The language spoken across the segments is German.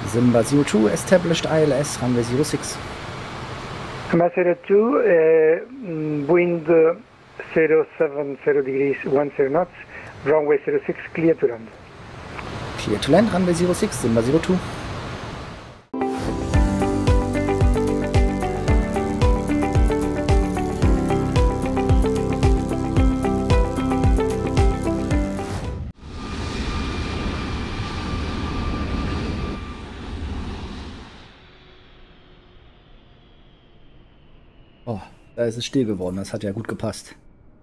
Simba 02 established ILS, runway 06. Simba 02, wind 070 degrees 10 knots, runway 06, clear to land. Clear to land, runway 06, Simba 02. Oh, da ist es still geworden. Das hat ja gut gepasst.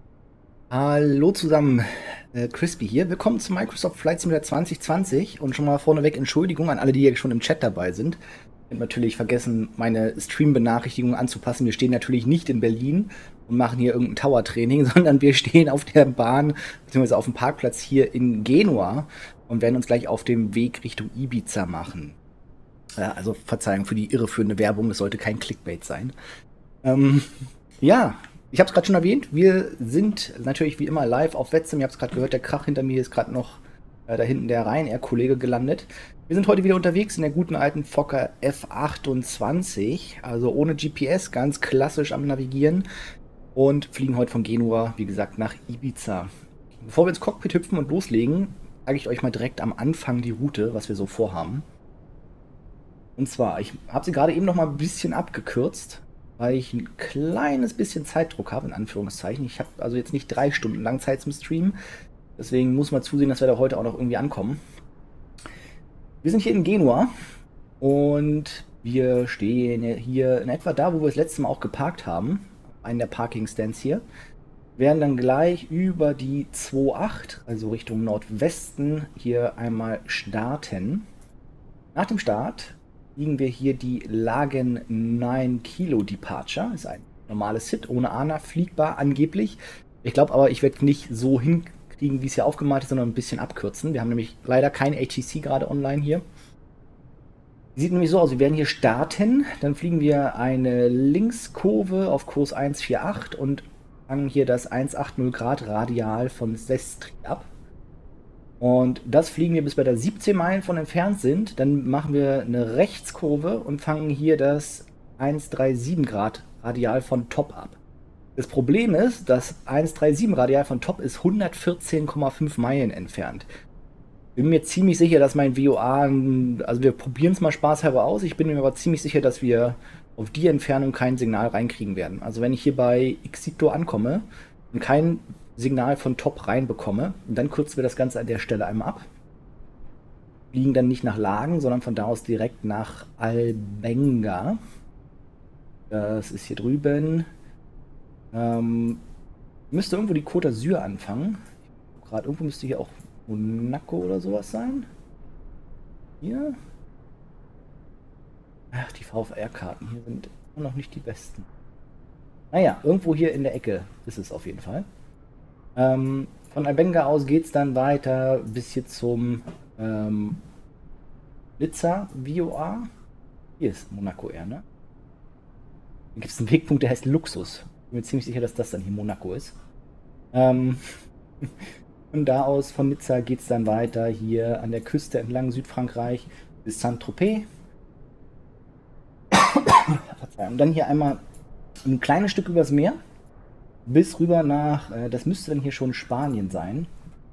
Hallo zusammen, Crispy hier. Willkommen zu Microsoft Flight Simulator 2020 und schon mal vorneweg Entschuldigung an alle, die hier schon im Chat dabei sind. Ich habe natürlich vergessen, meine Stream-Benachrichtigungen anzupassen. Wir stehen natürlich nicht in Berlin und machen hier irgendein Tower-Training, sondern wir stehen auf der Bahn bzw. auf dem Parkplatz hier in Genua und werden uns gleich auf dem Weg Richtung Ibiza machen. Ja, also Verzeihung für die irreführende Werbung, das sollte kein Clickbait sein. Ja, ich habe es gerade schon erwähnt, wir sind natürlich wie immer live auf Wetzim. Ihr habt es gerade gehört, der Krach hinter mir ist gerade noch da hinten der Ryanair-Kollege gelandet. Wir sind heute wieder unterwegs in der guten alten Fokker F28, also ohne GPS, ganz klassisch am Navigieren und fliegen heute von Genua, wie gesagt, nach Ibiza. Bevor wir ins Cockpit hüpfen und loslegen, sage ich euch mal direkt am Anfang die Route, was wir so vorhaben. Und zwar, ich habe sie gerade eben noch mal ein bisschen abgekürzt, weil ich ein kleines bisschen Zeitdruck habe, in Anführungszeichen. Ich habe also jetzt nicht 3 Stunden lang Zeit zum Streamen. Deswegen muss man zusehen, dass wir da heute auch noch irgendwie ankommen. Wir sind hier in Genua und wir stehen hier in etwa da, wo wir das letzte Mal auch geparkt haben. Einen der Parking-Stands hier. Wir werden dann gleich über die 28, also Richtung Nordwesten, hier einmal starten. Nach dem Start fliegen wir hier die Lagen 9 Kilo Departure. Ist ein normales SID ohne ANA, fliegbar angeblich. Ich glaube aber, ich werde nicht so hinkriegen, wie es hier aufgemalt ist, sondern ein bisschen abkürzen. Wir haben nämlich leider kein ATC gerade online hier. Sieht nämlich so aus, wir werden hier starten, dann fliegen wir eine Linkskurve auf Kurs 148 und fangen hier das 180 Grad Radial von Sestri ab. Und das fliegen wir, bis wir da 17 Meilen von entfernt sind. Dann machen wir eine Rechtskurve und fangen hier das 137 Grad Radial von Top ab. Das Problem ist, das 137 Radial von Top ist 114,5 Meilen entfernt. Bin mir ziemlich sicher, dass mein VOA, also wir probieren es mal spaßhalber aus. Ich bin mir aber ziemlich sicher, dass wir auf die Entfernung kein Signal reinkriegen werden. Also wenn ich hier bei Xito ankomme und kein Signal von Top reinbekomme. Und dann kürzen wir das Ganze an der Stelle einmal ab. Fliegen dann nicht nach Lagen, sondern von da aus direkt nach Albenga. Das ist hier drüben. Müsste irgendwo die Côte d'Azur anfangen. Gerade irgendwo müsste hier auch Monaco oder sowas sein. Hier. Ach, die VFR-Karten hier sind noch nicht die besten. Naja, irgendwo hier in der Ecke ist es auf jeden Fall. Von Albenga aus geht es dann weiter bis hier zum Nizza VOA. Hier ist Monaco Air, ne? Hier gibt es einen Wegpunkt, der heißt Luxus. Ich bin mir ziemlich sicher, dass das dann hier Monaco ist. Von da aus, von Nizza, geht es dann weiter hier an der Küste entlang Südfrankreich bis Saint-Tropez. Und dann hier einmal ein kleines Stück übers Meer. Bis rüber nach, das müsste dann hier schon Spanien sein.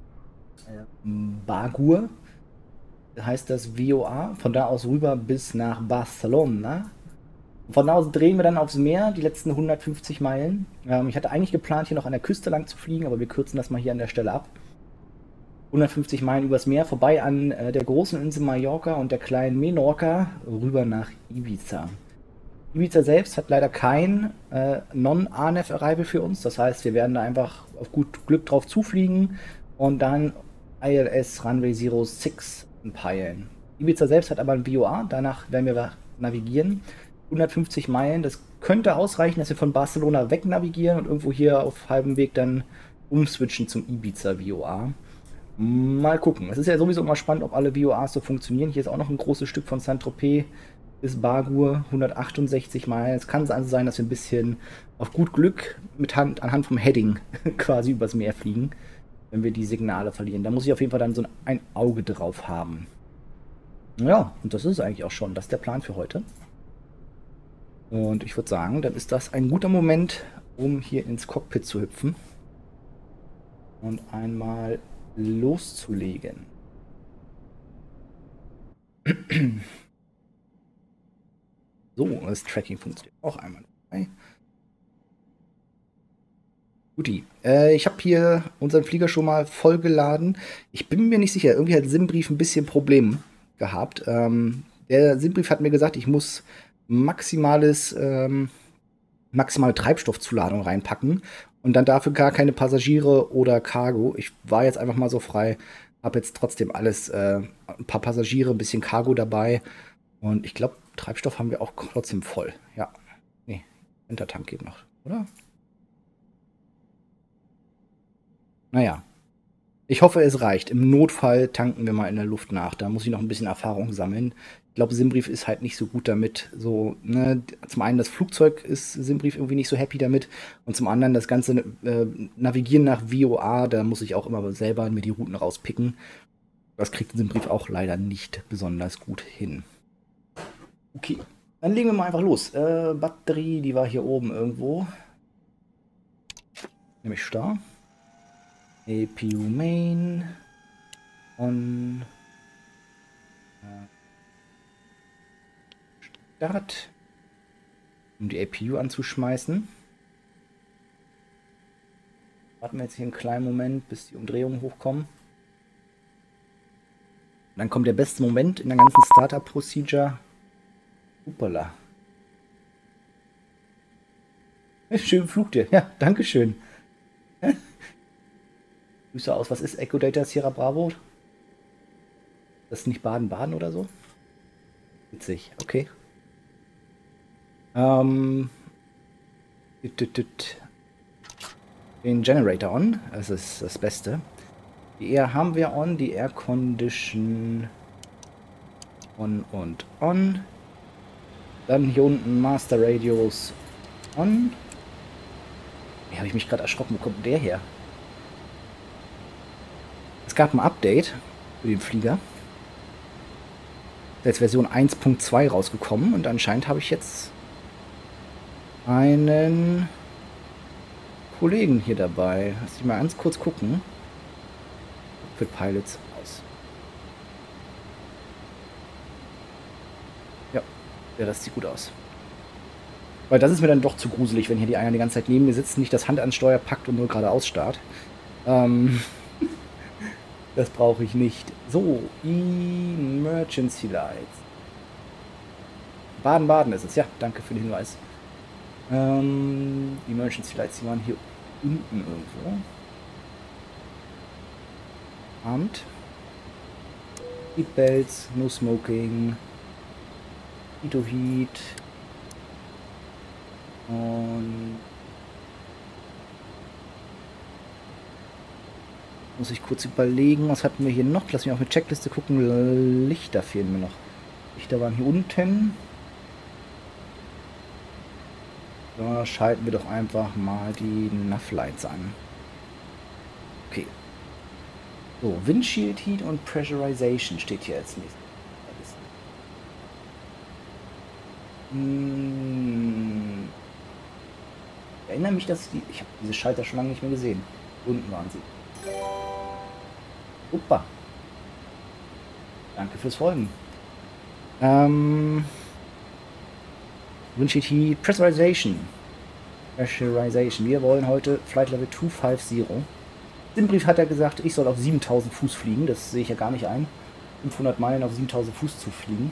Bagur heißt das VOA. Von da aus rüber bis nach Barcelona. Von da aus drehen wir dann aufs Meer, die letzten 150 Meilen. Ich hatte eigentlich geplant, hier noch an der Küste lang zu fliegen, aber wir kürzen das mal hier an der Stelle ab. 150 Meilen übers Meer, vorbei an der großen Insel Mallorca und der kleinen Menorca, rüber nach Ibiza. Ibiza selbst hat leider kein Non-ANEF-Arrival für uns. Das heißt, wir werden da einfach auf gut Glück drauf zufliegen und dann ILS Runway 06 peilen. Ibiza selbst hat aber ein VOA, danach werden wir navigieren. 150 Meilen, das könnte ausreichen, dass wir von Barcelona weg navigieren und irgendwo hier auf halbem Weg dann umswitchen zum Ibiza VOA. Mal gucken. Es ist ja sowieso immer spannend, ob alle VOAs so funktionieren. Hier ist auch noch ein großes Stück von Saint-Tropez bis Bagur, 168 Meilen. Es kann also sein, dass wir ein bisschen auf gut Glück anhand vom Heading quasi übers Meer fliegen, wenn wir die Signale verlieren. Da muss ich auf jeden Fall dann so ein Auge drauf haben. Ja, und das ist eigentlich auch schon. Das ist der Plan für heute. Und ich würde sagen, dann ist das ein guter Moment, um hier ins Cockpit zu hüpfen und einmal loszulegen. So, das Tracking funktioniert auch einmal. Guti. Ich habe hier unseren Flieger schon mal vollgeladen. Ich bin mir nicht sicher. Irgendwie hat Simbrief ein bisschen Problem gehabt. Der Simbrief hat mir gesagt, ich muss maximale Treibstoffzuladung reinpacken und dann dafür gar keine Passagiere oder Cargo. Ich war jetzt einfach mal so frei, habe jetzt trotzdem alles, ein paar Passagiere, ein bisschen Cargo dabei und ich glaube, Treibstoff haben wir auch trotzdem voll. Ja, nee, Hintertank geht noch, oder? Naja, ich hoffe, es reicht. Im Notfall tanken wir mal in der Luft nach. Da muss ich noch ein bisschen Erfahrung sammeln. Ich glaube, Simbrief ist halt nicht so gut damit. So, ne, zum einen das Flugzeug ist Simbrief irgendwie nicht so happy damit. Und zum anderen das ganze Navigieren nach VOA, da muss ich auch immer selber mir die Routen rauspicken. Das kriegt Simbrief auch leider nicht besonders gut hin. Okay, dann legen wir mal einfach los. Batterie, die war hier oben irgendwo. Nämlich Star. APU Main on Start, um die APU anzuschmeißen. Warten wir jetzt hier einen kleinen Moment, bis die Umdrehungen hochkommen. Und dann kommt der beste Moment in der ganzen Startup-Procedure. Hoppala. Schön Flug dir. Ja, dankeschön. Grüße aus. Was ist Echo Data Sierra Bravo? Das ist nicht Baden-Baden oder so? Witzig, okay. Den Generator on, das ist das Beste. Die Air haben wir on, die Air Condition on und on. Dann hier unten Master Radios on. Wie habe ich mich gerade erschrocken? Wo kommt der her? Es gab ein Update für den Flieger. Da ist Version 1.2 rausgekommen und anscheinend habe ich jetzt einen Kollegen hier dabei. Lass mich mal ganz kurz gucken. Für Pilots aus. Ja, das sieht gut aus. Weil das ist mir dann doch zu gruselig, wenn hier die einer die ganze Zeit neben mir sitzt, nicht das Hand ans Steuer packt und nur geradeaus starrt. Das brauche ich nicht. So, Emergency Lights. Baden-Baden ist es. Ja, danke für den Hinweis. Emergency Lights, die waren hier unten irgendwo. Amt. Seatbelts, No Smoking. Heat to Heat. Und muss ich kurz überlegen, was hatten wir hier noch? Lass mich auf eine Checkliste gucken. Lichter fehlen mir noch. Lichter waren hier unten. Da schalten wir doch einfach mal die Nav-Lights an. Okay. So, Windshield Heat und Pressurization steht hier als nächstes. Ich erinnere mich, dass ich habe diese Schalter schon lange nicht mehr gesehen. Unten waren sie. Super. Danke fürs Folgen. Windshield Heat, Pressurization. Wir wollen heute Flight Level 250. Simbrief hat er gesagt, ich soll auf 7000 Fuß fliegen. Das sehe ich ja gar nicht ein. 500 Meilen auf 7000 Fuß zu fliegen.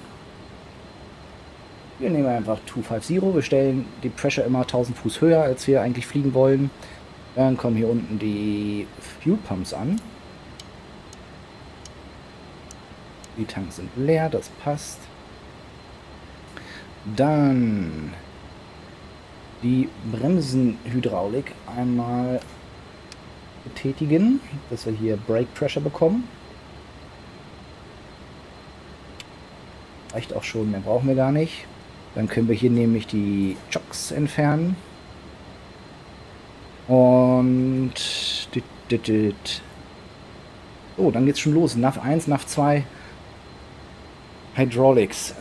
Wir nehmen einfach 250. Wir stellen die Pressure immer 1000 Fuß höher, als wir eigentlich fliegen wollen. Dann kommen hier unten die Fuel Pumps an. Die Tanks sind leer, das passt. Dann die Bremsenhydraulik einmal betätigen, dass wir hier Brake Pressure bekommen. Reicht auch schon, mehr brauchen wir gar nicht. Dann können wir hier nämlich die Chocks entfernen. Und so, dann geht's schon los. NAV 1, NAV 2. Hydraulics.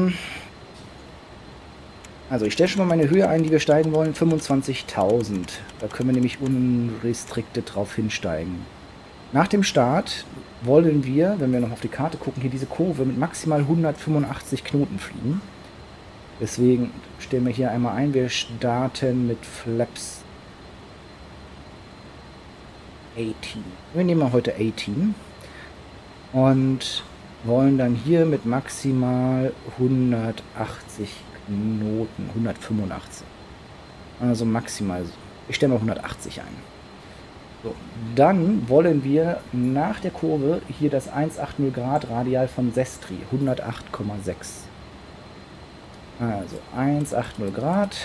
Also ich stelle schon mal meine Höhe ein, die wir steigen wollen. 25.000. Da können wir nämlich unrestriktet drauf hinsteigen. Nach dem Start wollen wir, wenn wir noch auf die Karte gucken, hier diese Kurve mit maximal 185 Knoten fliegen. Deswegen stellen wir hier einmal ein, wir starten mit Flaps 18. Wir nehmen mal heute 18 und wollen dann hier mit maximal 180 Knoten, 185. Also maximal, ich stelle mal 180 ein. So, dann wollen wir nach der Kurve hier das 180 Grad Radial von Sestri, 108,6. Also 180 Grad.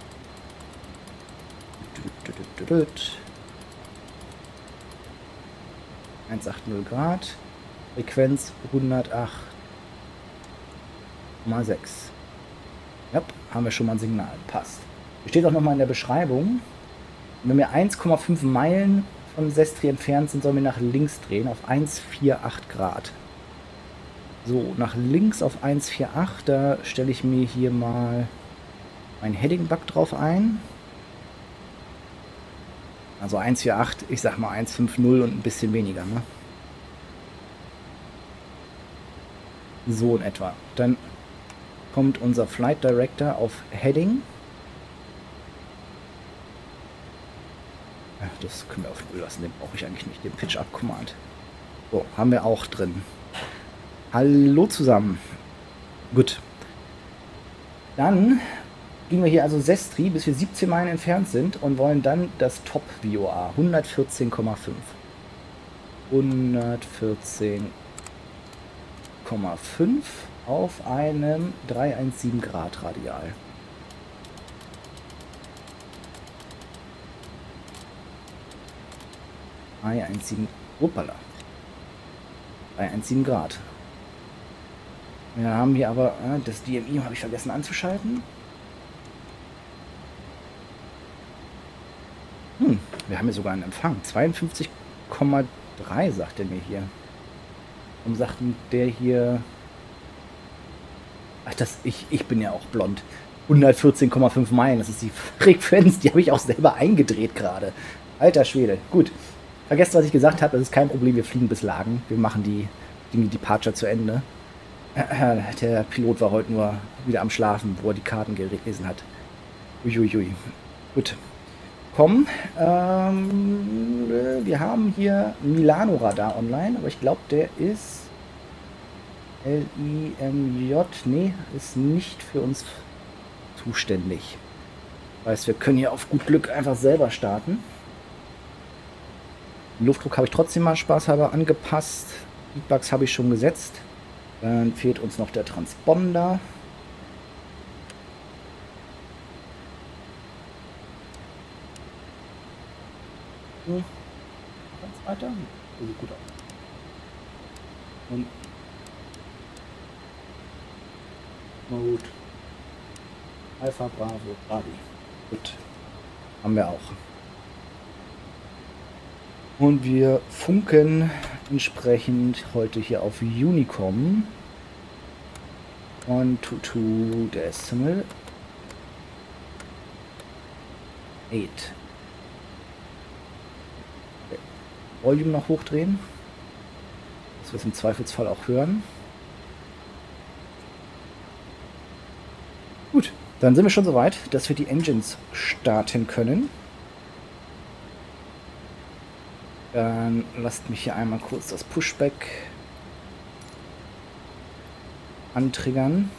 180 Grad. Frequenz 108,6. Ja, haben wir schon mal ein Signal. Passt. Hier steht auch nochmal in der Beschreibung, wenn wir 1,5 Meilen von Sestri entfernt sind, sollen wir nach links drehen auf 148 Grad. So, nach links auf 148, da stelle ich mir hier mal ein Heading-Bug drauf ein. Also 148, ich sag mal 150 und ein bisschen weniger, ne? So in etwa. Dann kommt unser Flight Director auf Heading. Ja, das können wir auf Null lassen, den brauche ich eigentlich nicht, den Pitch-Up-Command. So, haben wir auch drin. Hallo zusammen. Gut. Dann gehen wir hier also Sestri, bis wir 17 Meilen entfernt sind und wollen dann das Top-VOA 114,5. 114,5 auf einem 317 Grad Radial. Hoppala. 317 Grad. Wir haben hier aber das DMI habe ich vergessen anzuschalten. Wir haben hier sogar einen Empfang. 52,3 sagt er mir hier. Und sagt der hier... Ach, ich bin ja auch blond. 114,5 Meilen, das ist die Frequenz, die habe ich auch selber eingedreht gerade. Alter Schwede. Gut. Vergesst, was ich gesagt habe, das ist kein Problem, wir fliegen bis Lagen. Wir machen die Departure zu Ende. Der Pilot war heute nur wieder am Schlafen, wo er die Karten gelesen hat. Uiuiui. Gut. Komm, wir haben hier Milano Radar online, aber ich glaube, der ist LIMJ. Nee, ist nicht für uns zuständig. Das heißt, wir können hier auf gut Glück einfach selber starten. Den Luftdruck habe ich trotzdem mal spaßhalber angepasst. Heatbugs habe ich schon gesetzt. Dann fehlt uns noch der Transponder. Ganz weiter. Sieht gut aus. Und Mode Alpha Bravo Bravo. Gut. Haben wir auch. Und wir funken entsprechend heute hier auf Unicom und to Decimal 8. Okay. Volume noch hochdrehen, dass wir es im Zweifelsfall auch hören. Gut, dann sind wir schon soweit, dass wir die Engines starten können. Dann lasst mich hier einmal kurz das Pushback antriggern.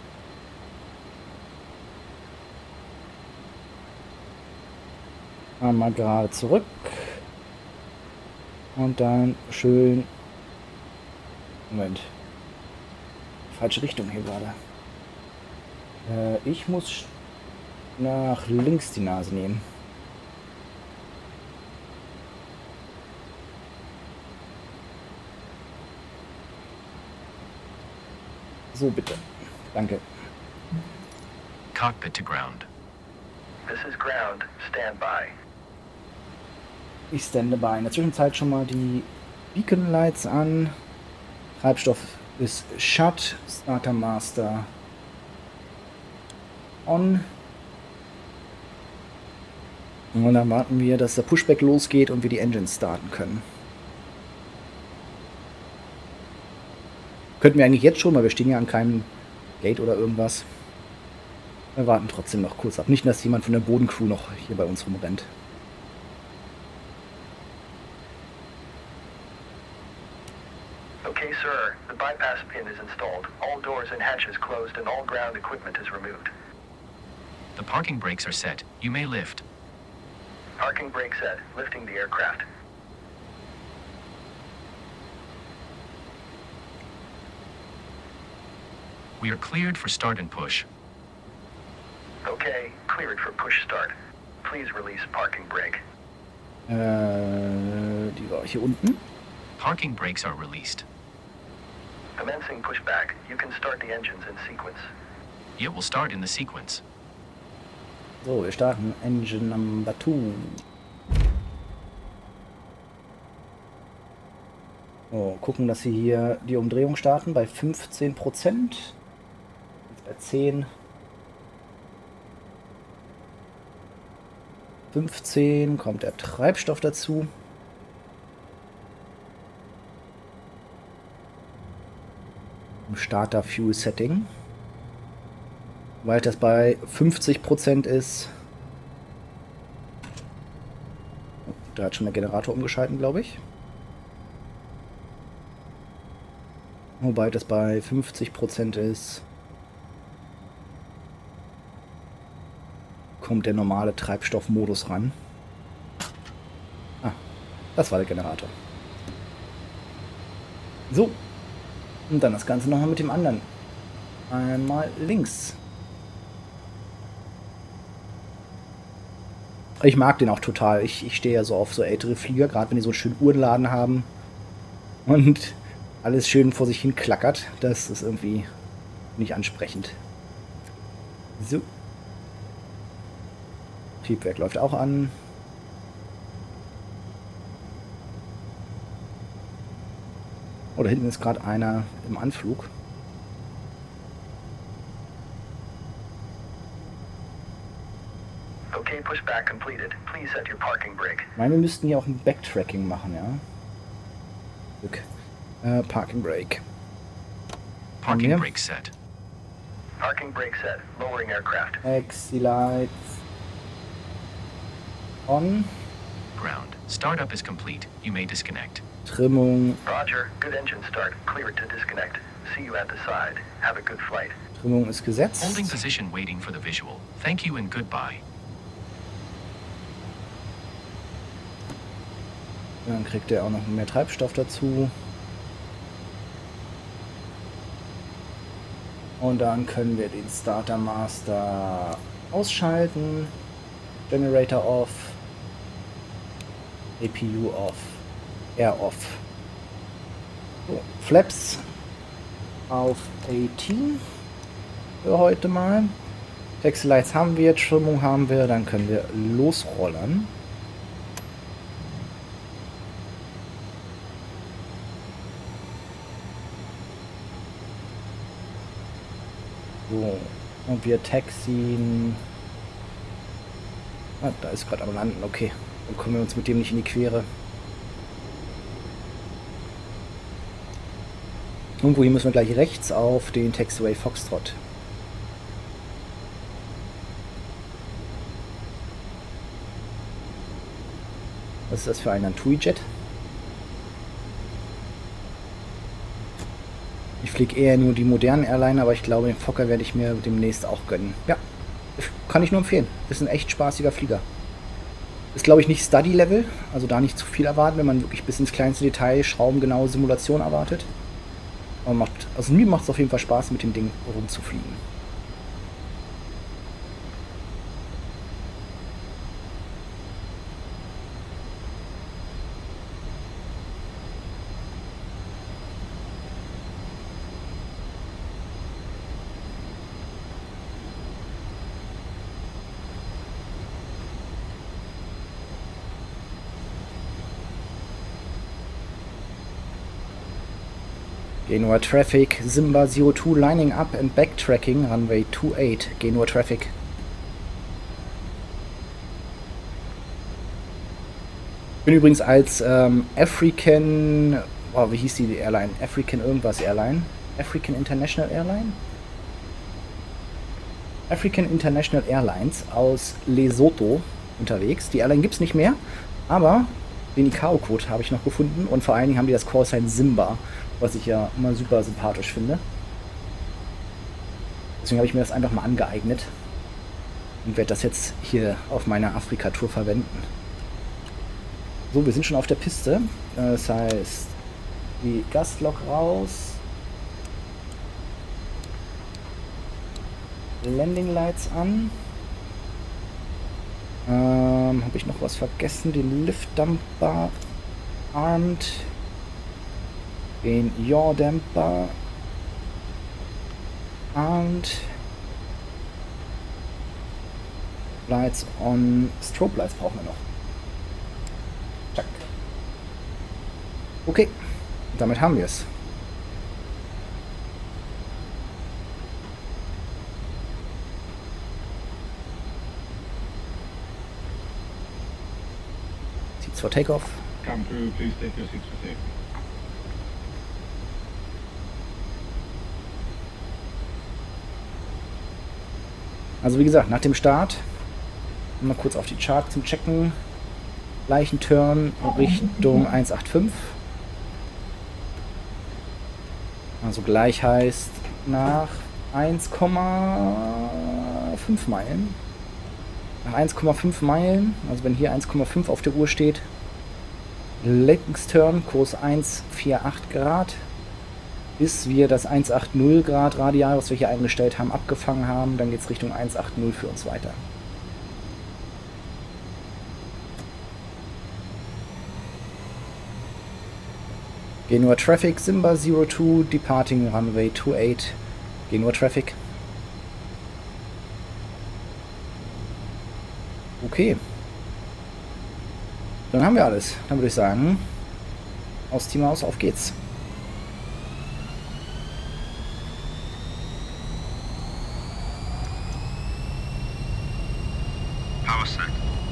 Einmal gerade zurück. Und dann schön... Moment. Falsche Richtung hier gerade. Ich muss nach links die Nase nehmen. So, bitte. Danke. Cockpit to ground. This is ground. Stand by. Ich stande by. In der Zwischenzeit schon mal die Beacon Lights an. Treibstoff ist Shut, Starter Master on. Und dann warten wir, dass der Pushback losgeht und wir die Engine starten können. Könnten wir eigentlich jetzt schon, weil wir stehen ja an keinem Gate oder irgendwas. Wir warten trotzdem noch kurz ab. Nicht, dass jemand von der Bodencrew noch hier bei uns rumrennt. Okay, sir. The bypass pin is installed. All doors and hatches closed and all ground equipment is removed. The parking brakes are set. You may lift. Parking brake set. Lifting the aircraft. We are cleared for start and push. Okay, cleared for push start. Please release parking brake. Die war hier unten. Parking brakes are released. Commencing pushback. You can start the engines in sequence. It will start in the sequence. So, wir starten Engine Number 2. So, gucken, dass sie hier die Umdrehung starten bei 15%. Jetzt bei 10. 15 kommt der Treibstoff dazu. Im Starter Fuel Setting. Weil das bei 50% ist. Oh, da hat schon der Generator umgeschalten, glaube ich. Wobei das bei 50% ist. Kommt der normale Treibstoffmodus ran. Ah, das war der Generator. So. Und dann das Ganze nochmal mit dem anderen. Einmal links. Ich mag den auch total. Ich stehe ja so auf so ältere Flieger, gerade wenn die so einen schönen Uhrenladen haben. Und alles schön vor sich hin klackert. Das ist irgendwie nicht ansprechend. So. Triebwerk läuft auch an. Oh, da hinten ist gerade einer im Anflug. Okay, pushback completed. Please set your parking brake. Ich meine, wir müssten hier auch ein Backtracking machen, ja. Glück. Parking Brake. Parking Hier. brake set. Parking brake set. Lowering aircraft. Exit lights on. Ground. Startup is complete. You may disconnect. Trimmung. Roger. Good engine start. Cleared to disconnect. See you at the side. Have a good flight. Trimmung ist gesetzt. Holding position waiting for the visual. Thank you and goodbye. Dann kriegt er auch noch mehr Treibstoff dazu. Und dann können wir den Starter Master ausschalten. Generator off. APU off. Air off. So, Flaps auf 18 für heute mal. Taxi Lights haben wir, Trimmung haben wir, dann können wir losrollern. So, und wir taxien. Ah, da ist gerade am Landen, okay. Dann kommen wir uns mit dem nicht in die Quere. Irgendwo hier müssen wir gleich rechts auf den Taxiway Foxtrot. Was ist das für ein TUI-Jet? Ich fliege eher nur die modernen Airliner, aber ich glaube, den Fokker werde ich mir demnächst auch gönnen. Ja, kann ich nur empfehlen. Ist ein echt spaßiger Flieger. Ist, glaube ich, nicht Study-Level, also da nicht zu viel erwarten, wenn man wirklich bis ins kleinste Detail schraubengenaue Simulation erwartet. Aber also mir macht es auf jeden Fall Spaß, mit dem Ding rumzufliegen. Genua Traffic, Simba 02 lining up and backtracking, runway 28, Genua Traffic. Ich bin übrigens als African, oh, wie hieß die Airline? African irgendwas Airline? African International Airline? African International Airlines aus Lesotho unterwegs. Die Airline gibt es nicht mehr, aber den ICAO-Code habe ich noch gefunden und vor allen Dingen haben die das Callsign Simba, was ich ja immer super sympathisch finde. Deswegen habe ich mir das einfach mal angeeignet und werde das jetzt hier auf meiner Afrika-Tour verwenden. So, wir sind schon auf der Piste. Das heißt, die Gastlok raus. Landing Lights an. Habe ich noch was vergessen? Den Liftdamper armed. Den Yaw-Damper armed. Lights on. Strobe Lights brauchen wir noch. Zack. Okay, damit haben wir es. Seats for Takeoff. Come through, please take your seats for safety. Also wie gesagt, nach dem Start mal kurz auf die Chart zum Checken. Gleichen Turn Richtung 185. Also gleich heißt nach 1,5 Meilen. Nach 1,5 Meilen, also wenn hier 1,5 auf der Uhr steht, Linksturn, Kurs 148 Grad, bis wir das 180 Grad Radial, was wir hier eingestellt haben, abgefangen haben, dann geht es Richtung 180 für uns weiter. Genua Traffic, Simba 02, departing runway 28, Genua Traffic. Okay. Dann haben wir alles. Dann würde ich sagen, aus Team aus, auf geht's. Power set.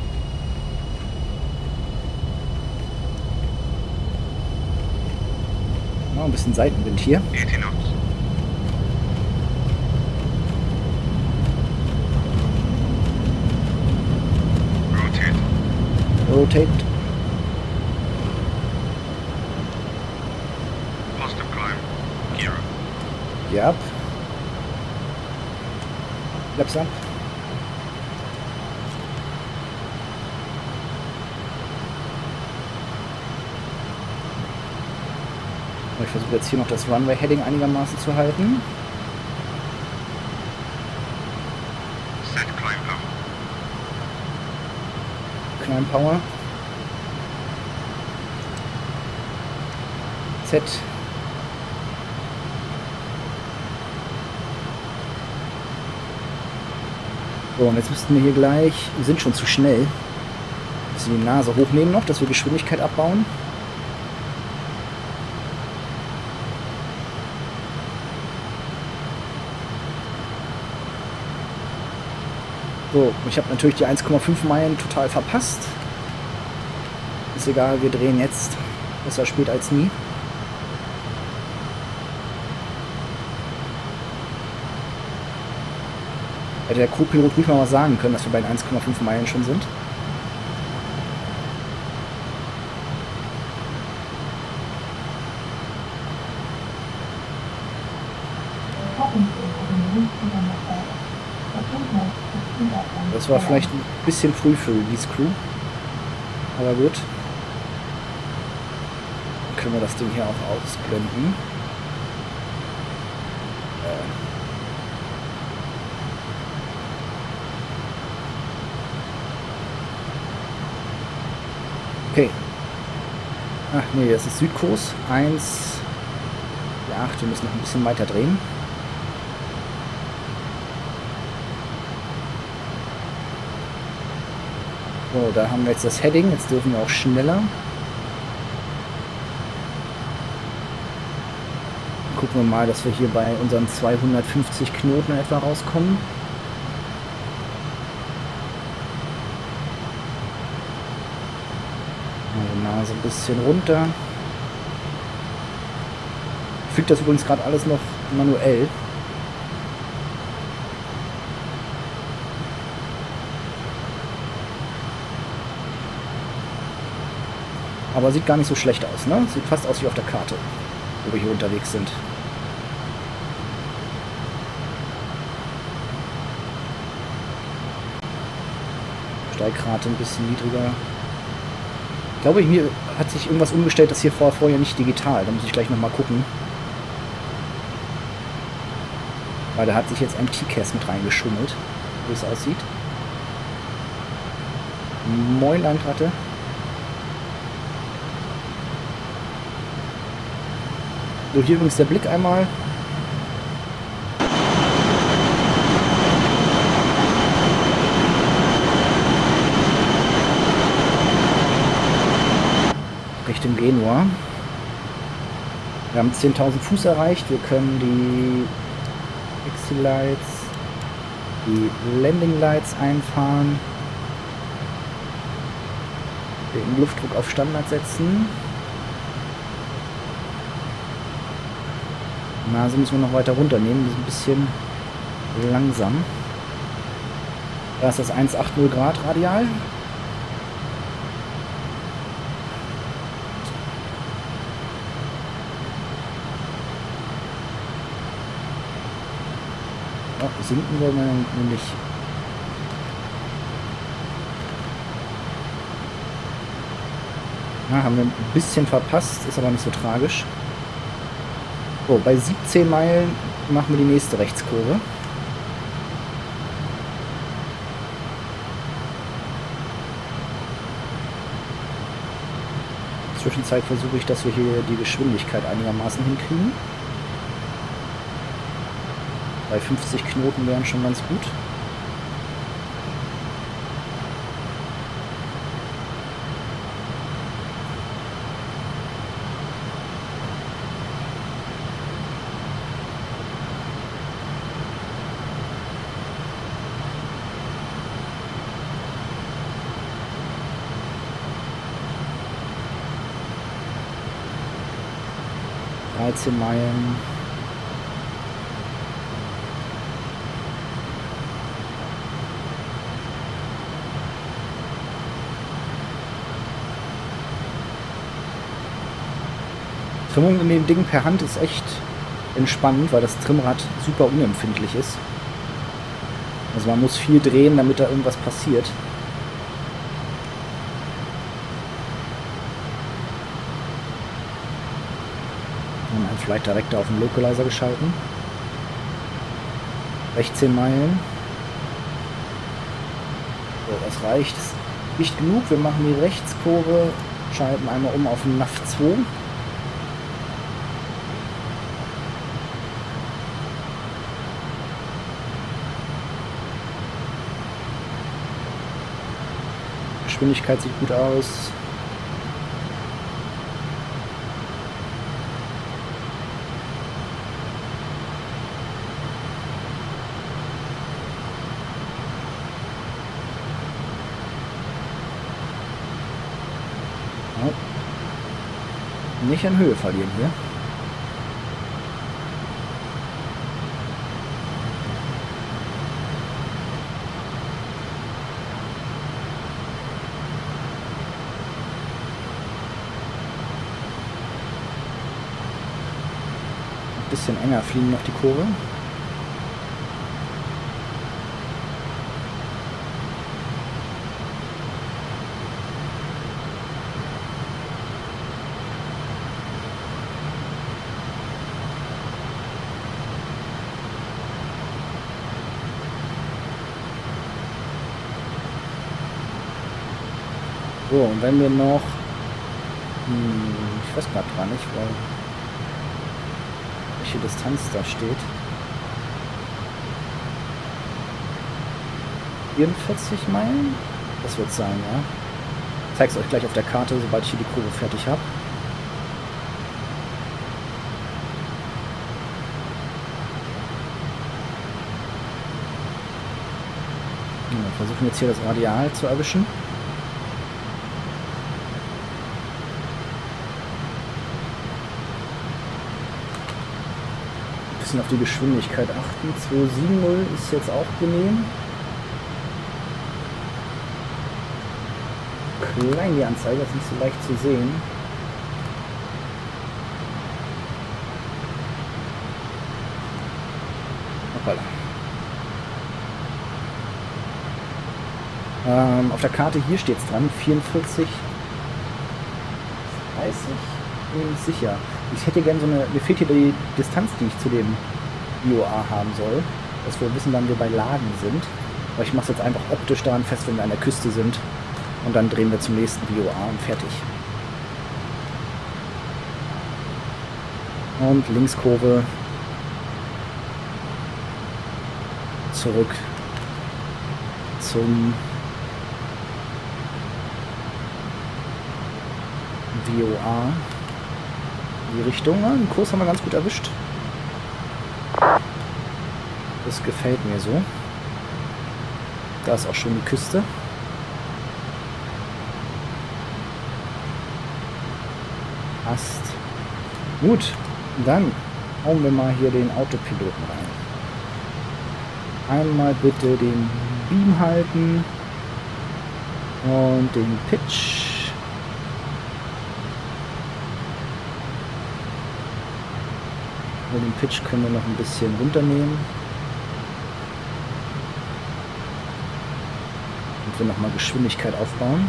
Noch ein bisschen Seitenwind hier. 80 knots. Rotate. Positive climb. Gear up. Gear up. Flaps up. Ich versuche jetzt hier noch das Runway-Heading einigermaßen zu halten. Set climb power. Climb Power. Set. So, und jetzt müssten wir hier gleich, wir sind schon zu schnell, ein bisschen die Nase hochnehmen noch, dass wir Geschwindigkeit abbauen. So, ich habe natürlich die 1,5 Meilen total verpasst. Ist egal, wir drehen jetzt. Besser spät als nie. Hätte der Co-Pilot ruhig mal was sagen können, dass wir bei den 1,5 Meilen schon sind. Das war vielleicht ein bisschen früh für Release Crew. Aber gut. Dann können wir das Ding hier auch ausblenden. Okay. Ach nee, das ist Südkurs. 1. Ja, 8, wir müssen noch ein bisschen weiter drehen. So, da haben wir jetzt das Heading. Jetzt dürfen wir auch schneller. gucken wir mal, dass wir hier bei unseren 250 Knoten etwa rauskommen. Die Nase ein bisschen runter. Ich füge das übrigens gerade alles noch manuell. Aber sieht gar nicht so schlecht aus, ne? Sieht fast aus wie auf der Karte, wo wir hier unterwegs sind. Steigrate ein bisschen niedriger. Ich glaube, hier hat sich irgendwas umgestellt, das hier vorher nicht digital. Da muss ich gleich nochmal gucken. Weil da hat sich jetzt MTCAS mit reingeschummelt, wie es aussieht. Moin, Landratte. So, hier übrigens der Blick einmal. Richtung Genua. Wir haben 10.000 Fuß erreicht. Wir können die Exit Lights, die Landing Lights einfahren. Den Luftdruck auf Standard setzen. Nase müssen wir noch weiter runternehmen, die ist ein bisschen langsam. Da ist das 180 Grad Radial. Ja, sinken wollen wir nicht. Ja, haben wir ein bisschen verpasst, ist aber nicht so tragisch. So, bei 17 Meilen machen wir die nächste Rechtskurve. Zwischenzeit versuche ich, dass wir hier die Geschwindigkeit einigermaßen hinkriegen. Bei 50 Knoten wären schon ganz gut. Meilen. Trimmung in dem Ding per Hand ist echt entspannend, weil das Trimmrad super unempfindlich ist. Also man muss viel drehen, damit da irgendwas passiert. Vielleicht direkt auf den Localizer geschalten. 16 Meilen. So, das reicht. Das ist nicht genug. Wir machen die Rechtskurve, schalten einmal um auf den NAV 2. Geschwindigkeit sieht gut aus. Nicht an Höhe verlieren hier. Ein bisschen enger fliegen noch die Kurve. So, und wenn wir noch, ich weiß gerade gar nicht, welche Distanz da steht. 44 Meilen? Das wird sein, ja. Ich zeige es euch gleich auf der Karte, sobald ich hier die Kurve fertig habe. Wir versuchen jetzt hier das Radial zu erwischen. Ein bisschen auf die Geschwindigkeit achten. 270 ist jetzt auch genehm. Klein die Anzeige, das ist nicht so leicht zu sehen. Hoppala. Auf der Karte hier steht es dran, 44, 30, bin ich nicht sicher. Ich hätte gerne so eine, mir fehlt hier die Distanz, die ich zu dem IOA haben soll, dass wir wissen, wann wir bei Lagen sind. Aber ich mache es jetzt einfach optisch daran fest, wenn wir an der Küste sind. Und dann drehen wir zum nächsten IOA und fertig. Und Linkskurve. Zurück zum VOA. Die Richtung. Den Kurs haben wir ganz gut erwischt. Das gefällt mir so. Da ist auch schon die Küste. Passt. Gut, dann hauen wir mal hier den Autopiloten rein. Einmal bitte den Beam halten und den Pitch. Und den Pitch können wir noch ein bisschen runternehmen. Und wir nochmal Geschwindigkeit aufbauen.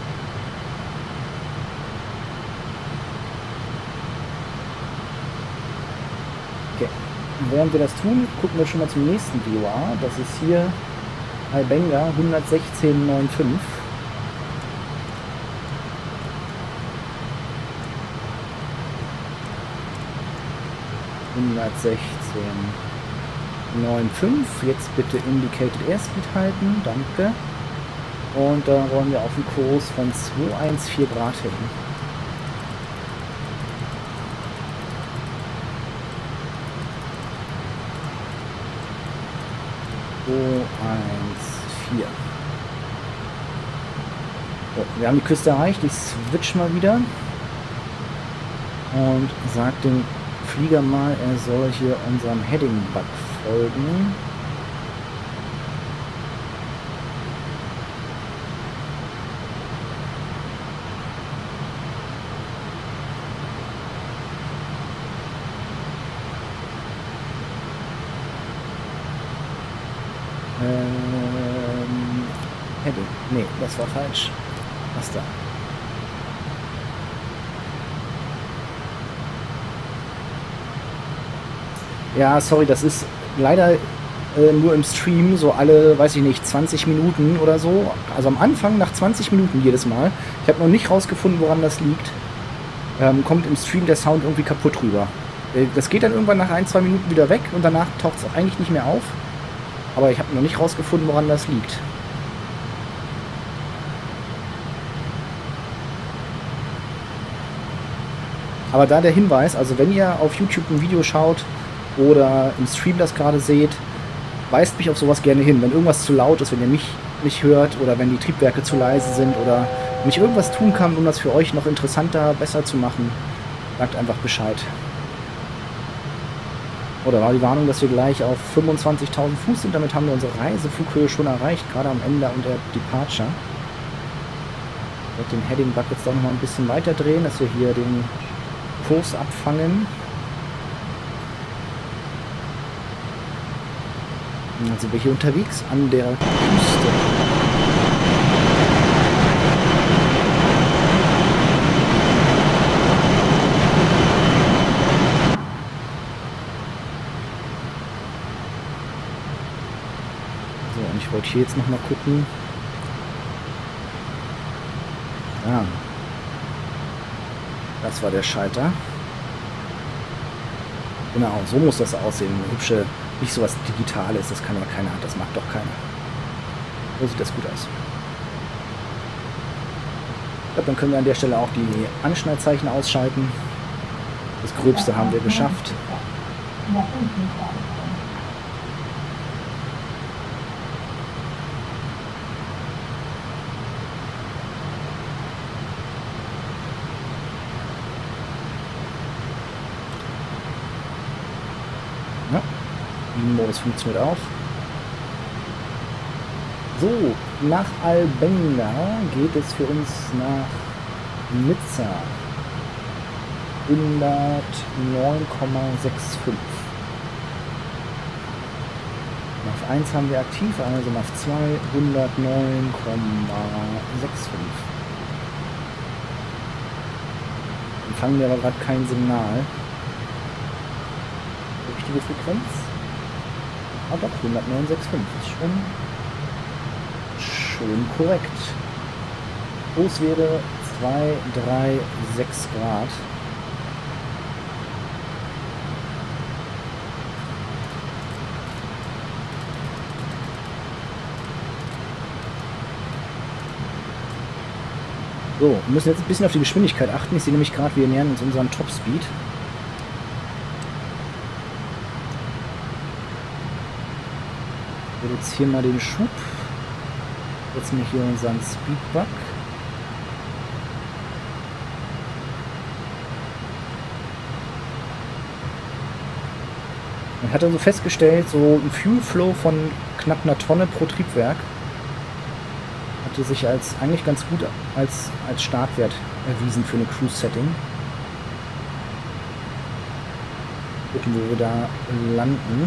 Okay. Und während wir das tun, gucken wir schon mal zum nächsten VOA. Das ist hier Albenga 116,95. Jetzt bitte Indicated Airspeed halten, danke. Und da wollen wir auf einen Kurs von 214 Grad hin. So, wir haben die Küste erreicht, ich switch mal wieder und sage dem Flieger mal, er soll hier unserem Heading-Bug folgen. Heading. Nee, das war falsch. Was da? Ja, sorry, das ist leider nur im Stream so alle, weiß ich nicht, 20 Minuten oder so. Also am Anfang nach 20 Minuten jedes Mal. Ich habe noch nicht rausgefunden, woran das liegt. Kommt im Stream der Sound irgendwie kaputt rüber. Das geht dann irgendwann nach 1-2 Minuten wieder weg und danach taucht es eigentlich nicht mehr auf. Aber ich habe noch nicht rausgefunden, woran das liegt. Aber da der Hinweis, also wenn ihr auf YouTube ein Video schaut oder im Stream das gerade seht, weist mich auf sowas gerne hin. Wenn irgendwas zu laut ist, wenn ihr mich nicht hört oder wenn die Triebwerke zu leise sind oder wenn ich irgendwas tun kann, um das für euch noch interessanter, besser zu machen, sagt einfach Bescheid. Oder war die Warnung, dass wir gleich auf 25.000 Fuß sind. Damit haben wir unsere Reiseflughöhe schon erreicht, gerade am Ende und der Departure. Ich werde den Heading Bug jetzt auch noch mal ein bisschen weiter drehen, dass wir hier den Kurs abfangen. Und dann sind wir hier unterwegs an der Küste. So, und ich wollte hier jetzt noch mal gucken. Ja. Das war der Schalter. Genau, so muss das aussehen. Eine hübsche, nicht so was Digitales, das kann ja keiner, das mag doch keiner. So sieht das gut aus. Ich glaube, dann können wir an der Stelle auch die Anschnallzeichen ausschalten. Das Gröbste haben wir geschafft. Ja, Modus funktioniert auch. So, nach Albenga geht es für uns nach Nizza. 109,65. MAF 1 haben wir aktiv, also MAF 2 109,65. Empfangen wir aber gerade kein Signal. Richtige Frequenz? Ah doch, 109,65 ist schon korrekt. Groß wäre 236 Grad. So, wir müssen jetzt ein bisschen auf die Geschwindigkeit achten. Ich sehe nämlich gerade, wir nähern uns unseren Topspeed. Reduzieren mal den Schub. Setzen wir hier unseren Speedbug. Man hat also festgestellt, so ein Fuel Flow von knapp einer Tonne pro Triebwerk hatte sich als eigentlich ganz gut als Startwert erwiesen für eine Cruise-Setting. Gucken, wo wir da landen.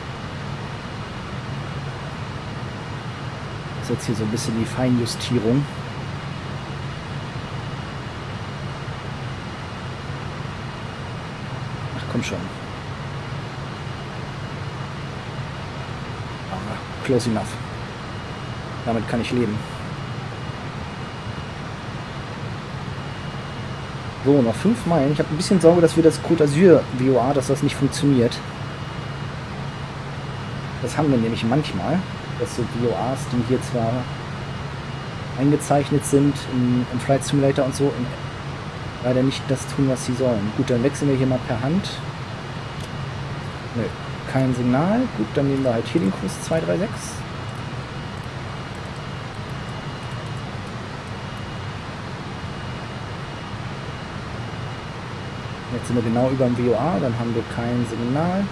Das ist jetzt hier so ein bisschen die Feinjustierung. Ach komm schon. Ah, close enough. Damit kann ich leben. So, noch 5 Meilen. Ich habe ein bisschen Sorge, dass wir das Côte d'Azur VOA, dass das nicht funktioniert. Das haben wir nämlich manchmal, dass so VOAs, die hier zwar eingezeichnet sind im Flight Simulator und so, leider nicht das tun, was sie sollen. Gut, dann wechseln wir hier mal per Hand. Nö, kein Signal. Gut, dann nehmen wir halt hier den Kurs 236. Jetzt sind wir genau über dem VOA, dann haben wir kein Signal.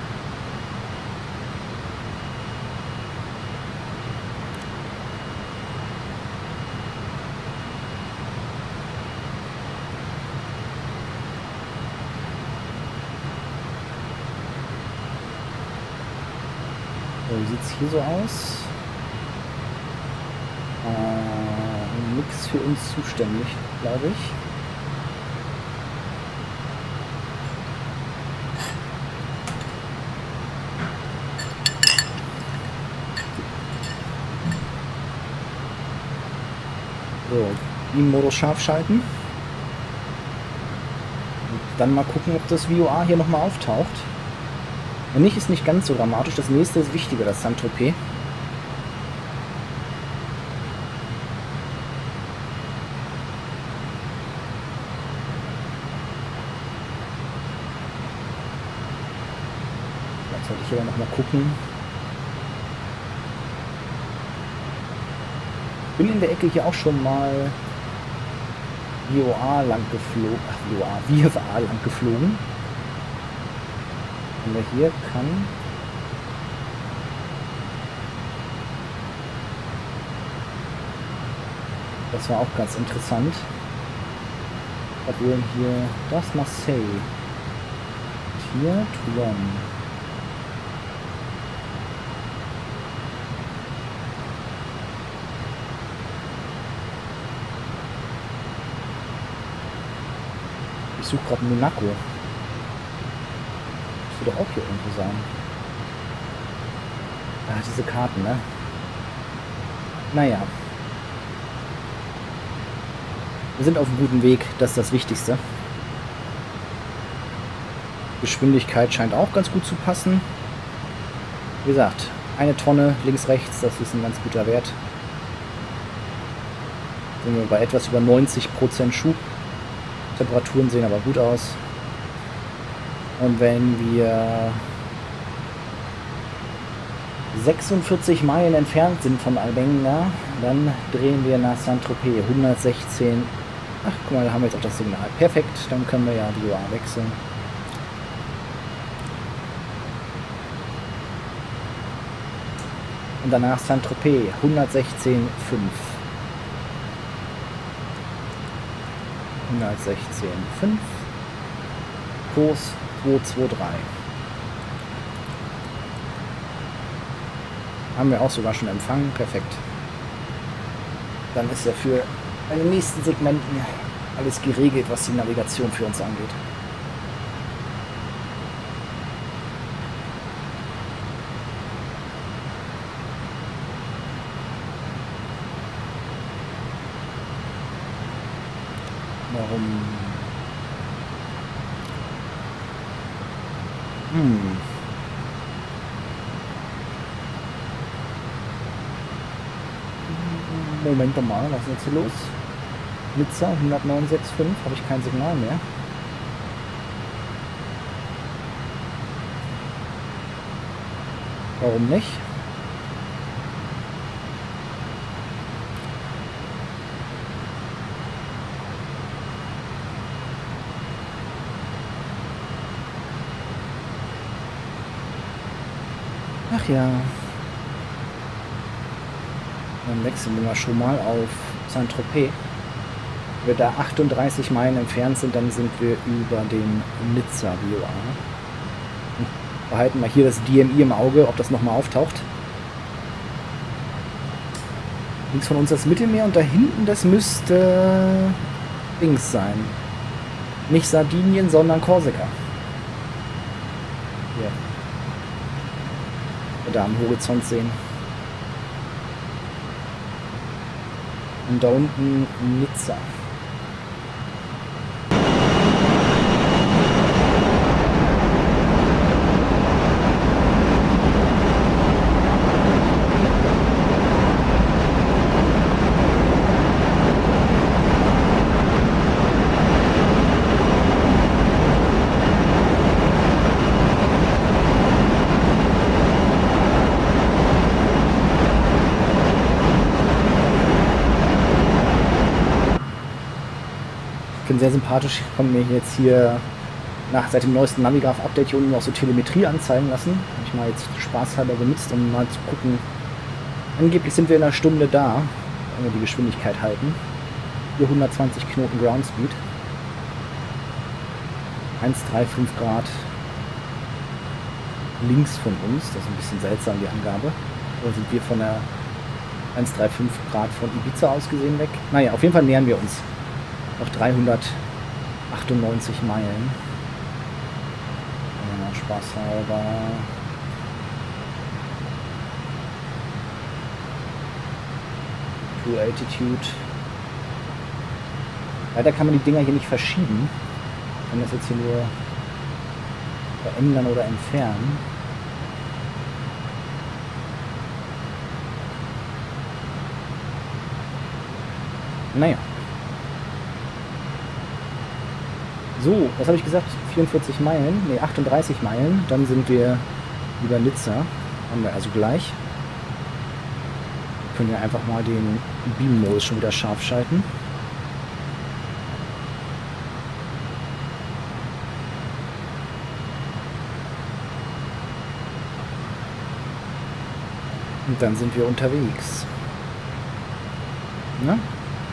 So, wie sieht es hier so aus? Nix für uns zuständig, glaube ich. So, Beam-Modus scharf schalten. Und dann mal gucken, ob das VOA hier nochmal auftaucht. Wenn nicht, ist nicht ganz so dramatisch. Das nächste ist wichtiger, das Saint-Tropez. Jetzt sollte ich hier nochmal gucken. Bin in der Ecke hier auch schon mal VOA lang geflogen. Ach, VFA lang geflogen. Und wer hier kann. Das war auch ganz interessant. Was wir hier. Das Marseille. Und hier Toulon. Ich suche gerade Monaco. Müsste doch auch hier irgendwo sein. Ah, diese Karten, ne? Naja. Wir sind auf einem guten Weg, das ist das Wichtigste. Geschwindigkeit scheint auch ganz gut zu passen. Wie gesagt, 1 Tonne links, rechts, das ist ein ganz guter Wert. Sind wir bei etwas über 90% Schub. Temperaturen sehen aber gut aus. Und wenn wir 46 Meilen entfernt sind von Albenga, dann drehen wir nach Saint-Tropez 116. Ach, guck mal, da haben wir jetzt auch das Signal. Perfekt, dann können wir ja die UA wechseln. Und danach Saint-Tropez 116,5. 116,5. Kurs 223. Haben wir auch sogar schon empfangen. Perfekt. Dann ist ja für die nächsten Segmenten alles geregelt, was die Navigation für uns angeht. Warum? Moment mal, was ist jetzt hier los? Nizza 109,65, habe ich kein Signal mehr. Warum nicht? Ach ja. Dann wechseln wir mal schon mal auf Saint-Tropez. Wenn wir da 38 Meilen entfernt sind, dann sind wir über den Nizza VOA. Behalten wir hier das DMI im Auge, ob das nochmal auftaucht. Links von uns das Mittelmeer und da hinten, das müsste links sein. Nicht Sardinien, sondern Korsika. Hier. Da am Horizont sehen. Und da unten Nizza. Sehr sympathisch, ich kann mir jetzt hier seit dem neuesten Navigraph-Update hier unten auch so Telemetrie anzeigen lassen. Habe ich mal jetzt spaßhalber genutzt, um mal zu gucken. Angeblich sind wir in einer Stunde da, wenn wir die Geschwindigkeit halten. Hier 120 Knoten Ground Speed. 1,35 Grad links von uns, das ist ein bisschen seltsam die Angabe. Oder sind wir von der 1,35 Grad von Ibiza aus gesehen weg? Naja, auf jeden Fall nähern wir uns. Noch 398 Meilen. Ja, spaßhalber. True Altitude. Leider kann man die Dinger hier nicht verschieben. Ich kann das jetzt hier nur verändern oder entfernen. Naja. So, was habe ich gesagt? 44 Meilen, ne 38 Meilen, dann sind wir über Nizza. Haben wir also gleich. Können wir einfach mal den Beam-Modus schon wieder scharf schalten. Und dann sind wir unterwegs. Ne?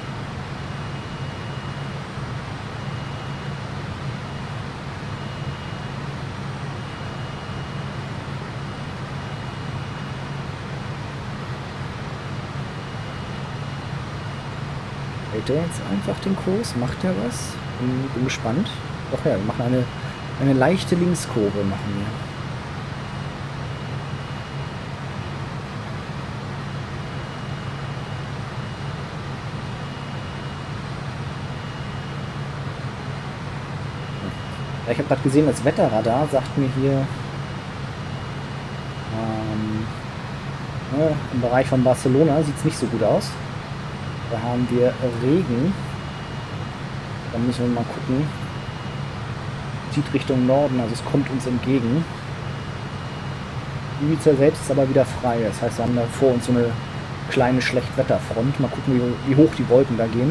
Hält er jetzt einfach den Kurs? Macht er was? Bin gespannt. Doch ja, wir machen eine leichte Linkskurve machen wir. Ja, ich habe gerade gesehen, das Wetterradar sagt mir hier im Bereich von Barcelona sieht es nicht so gut aus. Da haben wir Regen. Da müssen wir mal gucken. Zieht Richtung Norden, also es kommt uns entgegen. Ibiza selbst ist aber wieder frei. Das heißt, wir haben da vor uns so eine kleine Schlechtwetterfront. Mal gucken, wie hoch die Wolken da gehen.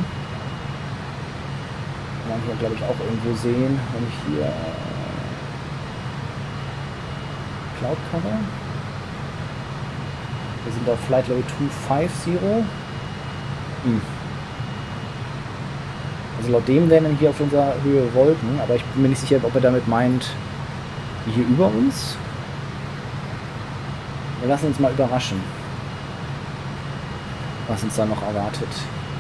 Kann man hier, glaube ich, auch irgendwo sehen. Wenn ich hier Cloud Cover. Wir sind auf Flight Level 250. Also laut dem wären dann hier auf unserer Höhe Wolken, aber ich bin mir nicht sicher, ob er damit meint, die hier über uns. Wir lassen uns mal überraschen, was uns da noch erwartet.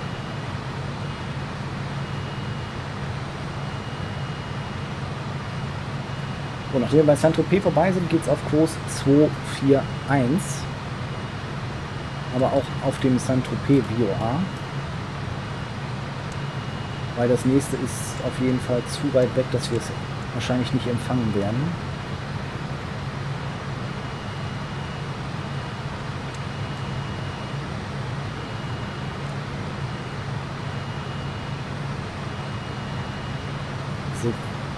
So, nachdem wir bei Saint-Tropez vorbei sind, geht es auf Kurs 241. Aber auch auf dem Saint-Tropez VOA. Weil das nächste ist auf jeden Fall zu weit weg, dass wir es wahrscheinlich nicht empfangen werden. So.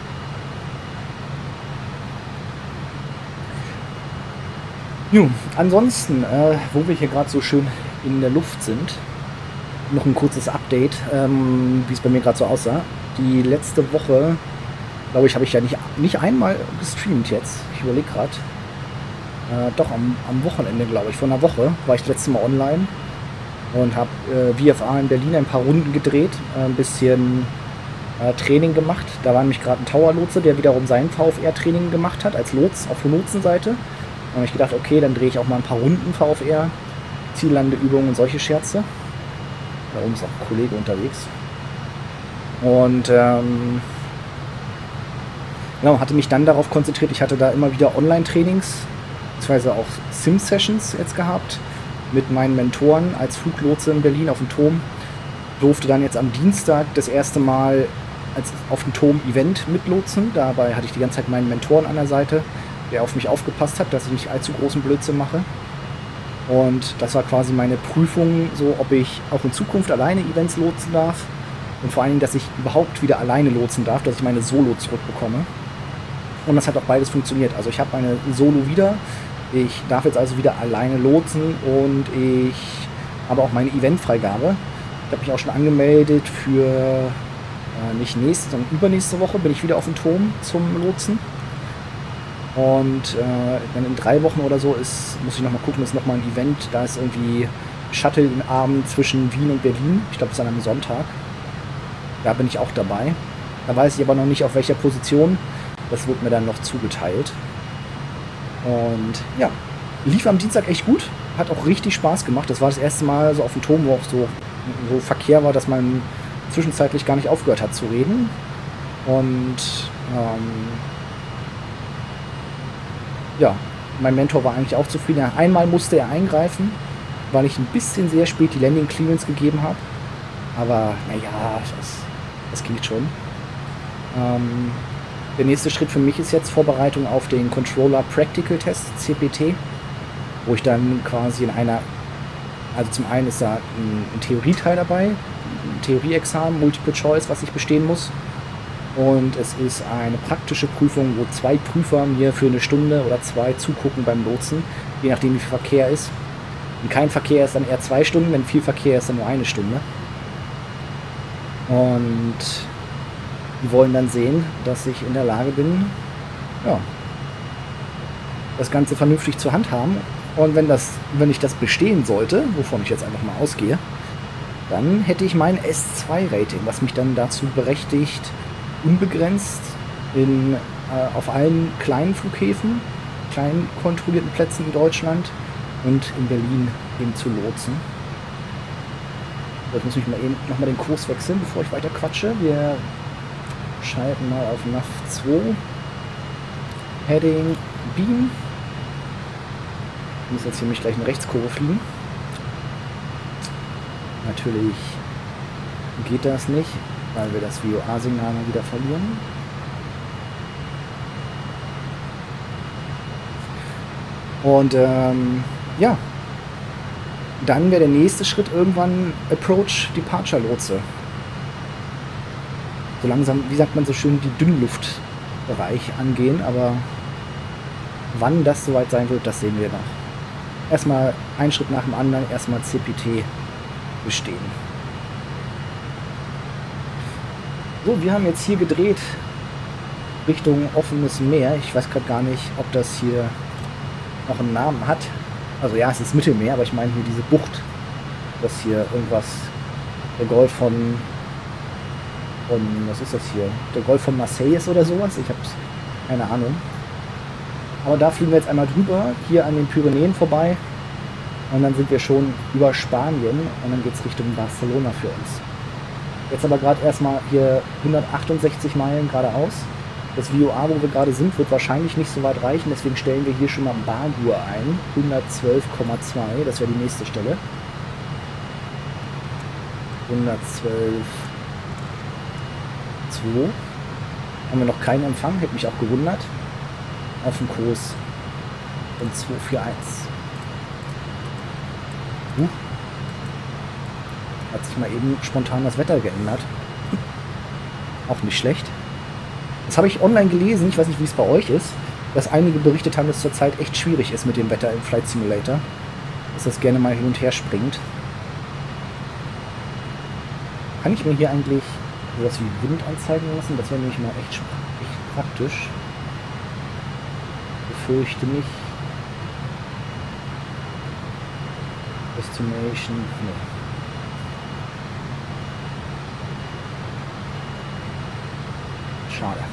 Jo, ansonsten, wo wir hier gerade so schön in der Luft sind, noch ein kurzes Update, wie es bei mir gerade so aussah. Die letzte Woche, glaube ich, habe ich ja nicht einmal gestreamt jetzt. Ich überlege gerade. Doch, am Wochenende, glaube ich, vor einer Woche war ich das letzte Mal online und habe VFA in Berlin ein paar Runden gedreht, ein bisschen Training gemacht. Da war nämlich gerade ein Tower-Lotse, der wiederum sein VFR-Training gemacht hat, als Lots auf der Lotsenseite. Da habe ich gedacht, okay, dann drehe ich auch mal ein paar Runden VFR, Ziellandeübungen und solche Scherze. Da oben ist auch ein Kollege unterwegs. Und genau, hatte mich dann darauf konzentriert, ich hatte da immer wieder Online-Trainings, beziehungsweise auch Sim-Sessions jetzt gehabt, mit meinen Mentoren als Fluglotse in Berlin auf dem Turm. Durfte dann jetzt am Dienstag das erste Mal auf dem Turm Event mitlotsen. Dabei hatte ich die ganze Zeit meinen Mentoren an der Seite, der auf mich aufgepasst hat, dass ich nicht allzu großen Blödsinn mache. Und das war quasi meine Prüfung, so ob ich auch in Zukunft alleine Events lotsen darf. Und vor allen Dingen, dass ich überhaupt wieder alleine lotsen darf, dass ich meine Solo zurückbekomme. Und das hat auch beides funktioniert. Also ich habe meine Solo wieder. Ich darf jetzt also wieder alleine lotsen und ich habe auch meine Eventfreigabe. Ich habe mich auch schon angemeldet für nicht nächste, sondern übernächste Woche bin ich wieder auf dem Turm zum Lotsen. Und dann in 3 Wochen oder so muss ich nochmal gucken, ist nochmal ein Event. Da ist irgendwie Shuttle im Abend zwischen Wien und Berlin. Ich glaube, es ist dann am Sonntag. Da bin ich auch dabei. Da weiß ich aber noch nicht, auf welcher Position. Das wird mir dann noch zugeteilt. Und ja, lief am Dienstag echt gut. Hat auch richtig Spaß gemacht. Das war das erste Mal so auf dem Turm, wo auch so Verkehr war, dass man zwischenzeitlich gar nicht aufgehört hat zu reden. Und ja, mein Mentor war eigentlich auch zufrieden. Einmal musste er eingreifen, weil ich ein bisschen sehr spät die Landing Clearance gegeben habe. Aber naja, das geht schon. Der nächste Schritt für mich ist jetzt Vorbereitung auf den Controller Practical Test, CPT, wo ich dann quasi in einer, also zum einen ist da ein Theorieteil dabei, ein Theorieexamen, Multiple Choice, was ich bestehen muss. Und es ist eine praktische Prüfung, wo 2 Prüfer mir für 1 Stunde oder 2 zugucken beim Lotsen, je nachdem wie viel Verkehr ist. Wenn kein Verkehr ist, dann eher 2 Stunden, wenn viel Verkehr ist, dann nur 1 Stunde. Und die wollen dann sehen, dass ich in der Lage bin, ja, das Ganze vernünftig zu handhaben. Und wenn ich das bestehen sollte, wovon ich jetzt einfach mal ausgehe, dann hätte ich mein S2-Rating, was mich dann dazu berechtigt, unbegrenzt auf allen kleinen Flughäfen, kleinen kontrollierten Plätzen in Deutschland und in Berlin eben zu lotsen. Jetzt muss ich mal eben nochmal den Kurs wechseln, bevor ich weiter quatsche. Wir schalten mal auf NAV 2. Heading Beam. Ich muss jetzt hier mich gleich eine Rechtskurve fliegen. Natürlich geht das nicht, weil wir das VOA-Signal mal wieder verlieren. Und ja, dann wäre der nächste Schritt irgendwann Approach Departure Lotse. So langsam, wie sagt man so schön, die Dünnluftbereich angehen, aber wann das soweit sein wird, das sehen wir noch. Erstmal ein Schritt nach dem anderen, erstmal CPT bestehen. So, wir haben jetzt hier gedreht Richtung offenes Meer. Ich weiß gerade gar nicht, ob das hier noch einen Namen hat. Also ja, es ist Mittelmeer, aber ich meine hier diese Bucht. Das hier irgendwas. Der Golf von was ist das hier? Der Golf von Marseille ist oder sowas? Ich hab's keine Ahnung. Aber da fliegen wir jetzt einmal drüber, hier an den Pyrenäen vorbei. Und dann sind wir schon über Spanien und dann geht es Richtung Barcelona für uns. Jetzt aber gerade erstmal hier 168 Meilen geradeaus. Das VOA, wo wir gerade sind, wird wahrscheinlich nicht so weit reichen, deswegen stellen wir hier schon mal Bargur ein. 112,2, das wäre die nächste Stelle. 112,2. Haben wir noch keinen Empfang, hätte mich auch gewundert. Auf dem Kurs und 241. Hat sich mal eben spontan das Wetter geändert. Auch nicht schlecht. Das habe ich online gelesen, ich weiß nicht, wie es bei euch ist, dass einige berichtet haben, dass es zurzeit echt schwierig ist mit dem Wetter im Flight Simulator. Dass das gerne mal hin und her springt. Kann ich mir hier eigentlich sowas wie Wind anzeigen lassen? Das wäre nämlich mal echt praktisch. Befürchte nicht. Destination. Nee. Schade.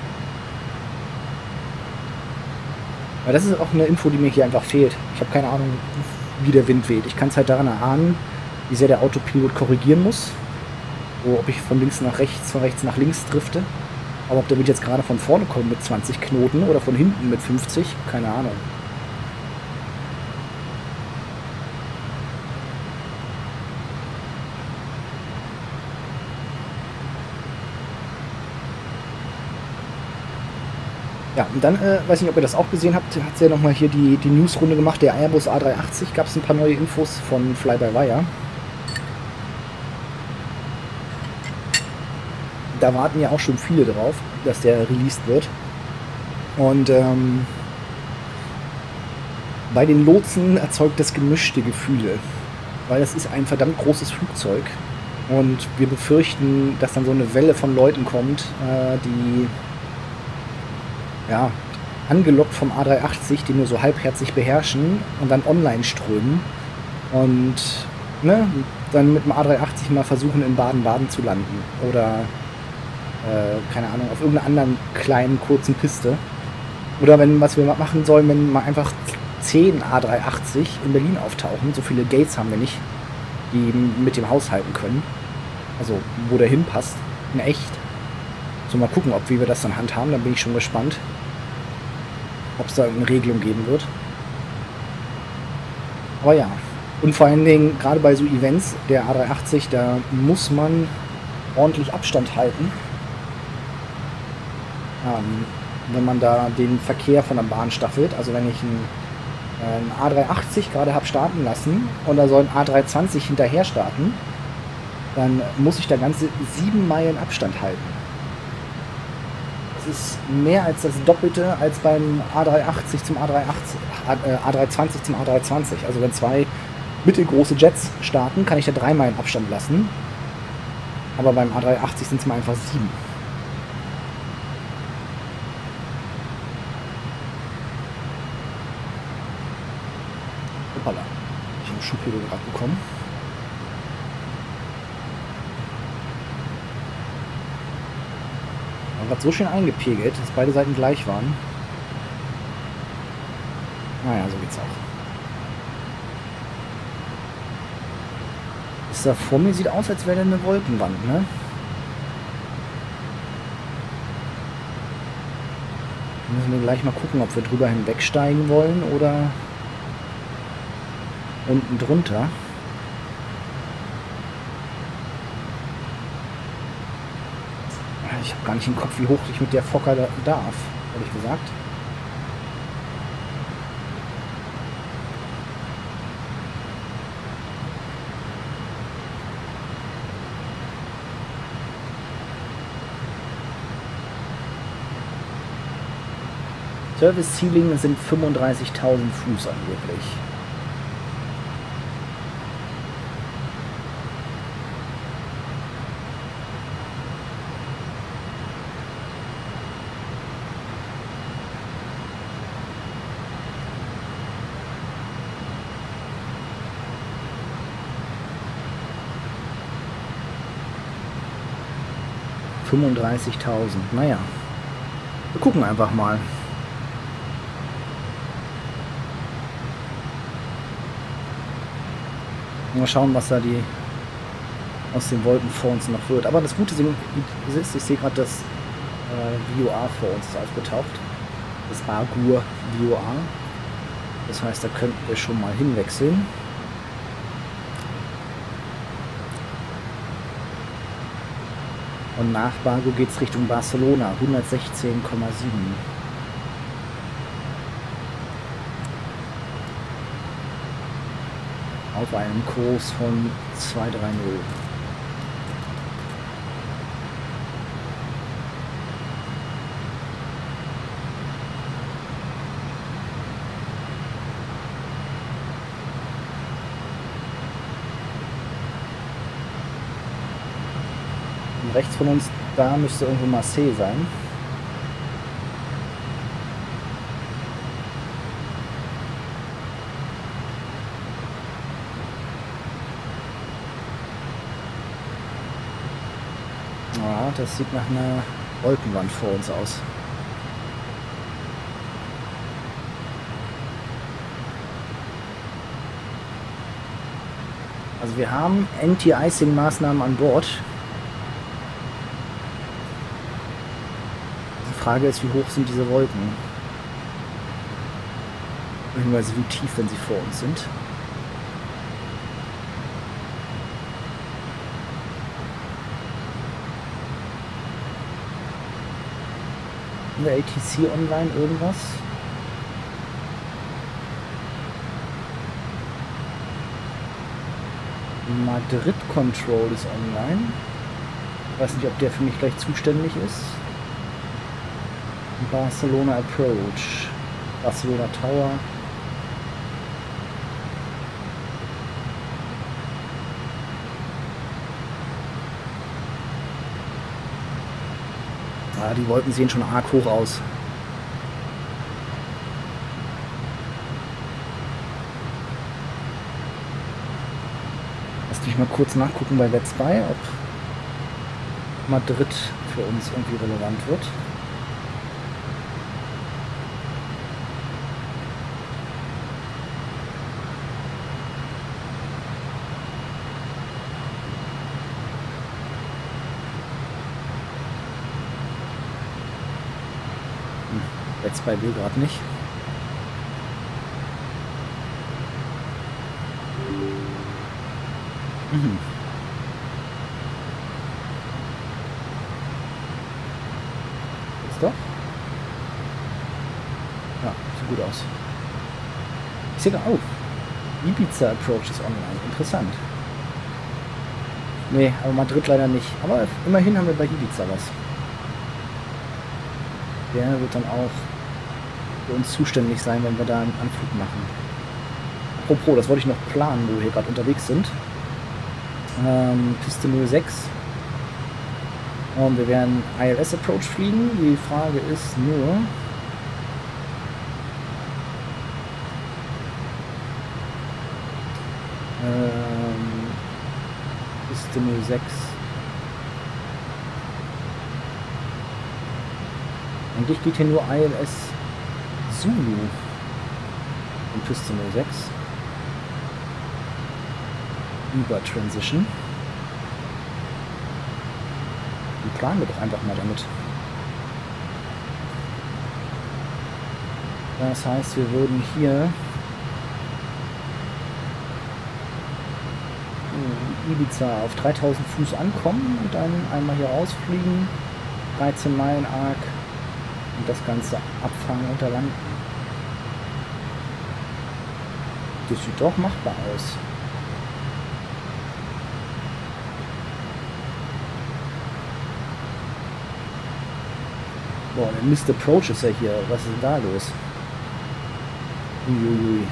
Aber das ist auch eine Info, die mir hier einfach fehlt. Ich habe keine Ahnung, wie der Wind weht. Ich kann es halt daran erahnen, wie sehr der Autopilot korrigieren muss. So, ob ich von links nach rechts, von rechts nach links drifte. Aber ob der Wind jetzt gerade von vorne kommt mit 20 Knoten oder von hinten mit 50, keine Ahnung. Ja, und dann, weiß nicht, ob ihr das auch gesehen habt, hat sie ja nochmal hier die Newsrunde gemacht, der Airbus A380, gab es ein paar neue Infos von Fly-by-Wire. Da warten ja auch schon viele drauf, dass der released wird. Und bei den Lotsen erzeugt das gemischte Gefühle, weil das ist ein verdammt großes Flugzeug. Und wir befürchten, dass dann so eine Welle von Leuten kommt, die ja, angelockt vom A380, die nur so halbherzig beherrschen und dann online strömen und ne, dann mit dem A380 mal versuchen in Baden-Baden zu landen oder keine Ahnung, auf irgendeiner anderen kleinen, kurzen Piste. Oder wenn, was wir machen sollen, wenn mal einfach 10 A380 in Berlin auftauchen, so viele Gates haben wir nicht, die mit dem haushalten können, also wo der hinpasst, in echt. So, mal gucken, wie wir das dann handhaben, da bin ich schon gespannt, ob es da eine Regelung geben wird. Aber ja, und vor allen Dingen, gerade bei so Events, der A380, da muss man ordentlich Abstand halten, wenn man da den Verkehr von der Bahn staffelt. Also wenn ich einen A380 gerade habe starten lassen und da soll ein A320 hinterher starten, dann muss ich da ganze 7 Meilen Abstand halten. Das ist mehr als das Doppelte als beim A380 zum A320 zum A320. Also wenn zwei mittelgroße Jets starten, kann ich da 3 Meilen Abstand lassen. Aber beim A380 sind es mal einfach 7. Hoppala. Ich habe einen Schubhebel gerade bekommen. Hat so schön eingepegelt, dass beide Seiten gleich waren. Naja, so geht's auch. Das da vor mir sieht aus, als wäre da eine Wolkenwand, ne? Müssen wir gleich mal gucken, ob wir drüber hinwegsteigen wollen oder unten drunter. Ich habe gar nicht im Kopf, wie hoch ich mit der Fokker darf, ehrlich gesagt. Service Ceiling sind 35.000 Fuß angeblich. 35.000. Naja. Wir gucken einfach mal. Mal schauen, was da die aus den Wolken vor uns noch wird. Aber das Gute ist, ich sehe gerade, das VOA vor uns ist aufgetaucht. Das Bargur VOA. Das heißt, da könnten wir schon mal hinwechseln. Und nach Bargo geht es Richtung Barcelona, 116,7. Auf einem Kurs von 230. Und rechts von uns, da müsste irgendwo Marseille sein. Ja, das sieht nach einer Wolkenwand vor uns aus. Also wir haben Anti-Icing-Maßnahmen an Bord. Die Frage ist, wie hoch sind diese Wolken? Beziehungsweise wie tief, wenn sie vor uns sind. In der ATC online irgendwas? Madrid Control ist online. Ich weiß nicht, ob der für mich gleich zuständig ist. Barcelona Approach. Barcelona Tower. Ah, die Wolken sehen schon arg hoch aus. Lass mich mal kurz nachgucken bei Let's Buy, ob Madrid für uns irgendwie relevant wird. Let's Buy will gerade nicht. Mhm. Jetzt doch? Ja, sieht gut aus. Ich sehe da auf. Ibiza Approach ist online. Interessant. Nee, aber Madrid leider nicht. Aber immerhin haben wir bei Ibiza was. Der wird dann auch für uns zuständig sein, wenn wir da einen Anflug machen. Apropos, das wollte ich noch planen, wo wir hier gerade unterwegs sind. Piste 06. Und wir werden ILS Approach fliegen. Die Frage ist nur, Piste 06. Eigentlich geht hier nur ILS Zulu in Piste 06 über Transition. Und planen wir doch einfach mal damit. Das heißt, wir würden hier Ibiza auf 3000 Fuß ankommen und dann einmal hier rausfliegen, 13 Meilen arc und das Ganze abfangen und landen. Das sieht doch machbar aus. Boah, der Missed Approach ist ja hier. Was ist denn da los? Uiuiui.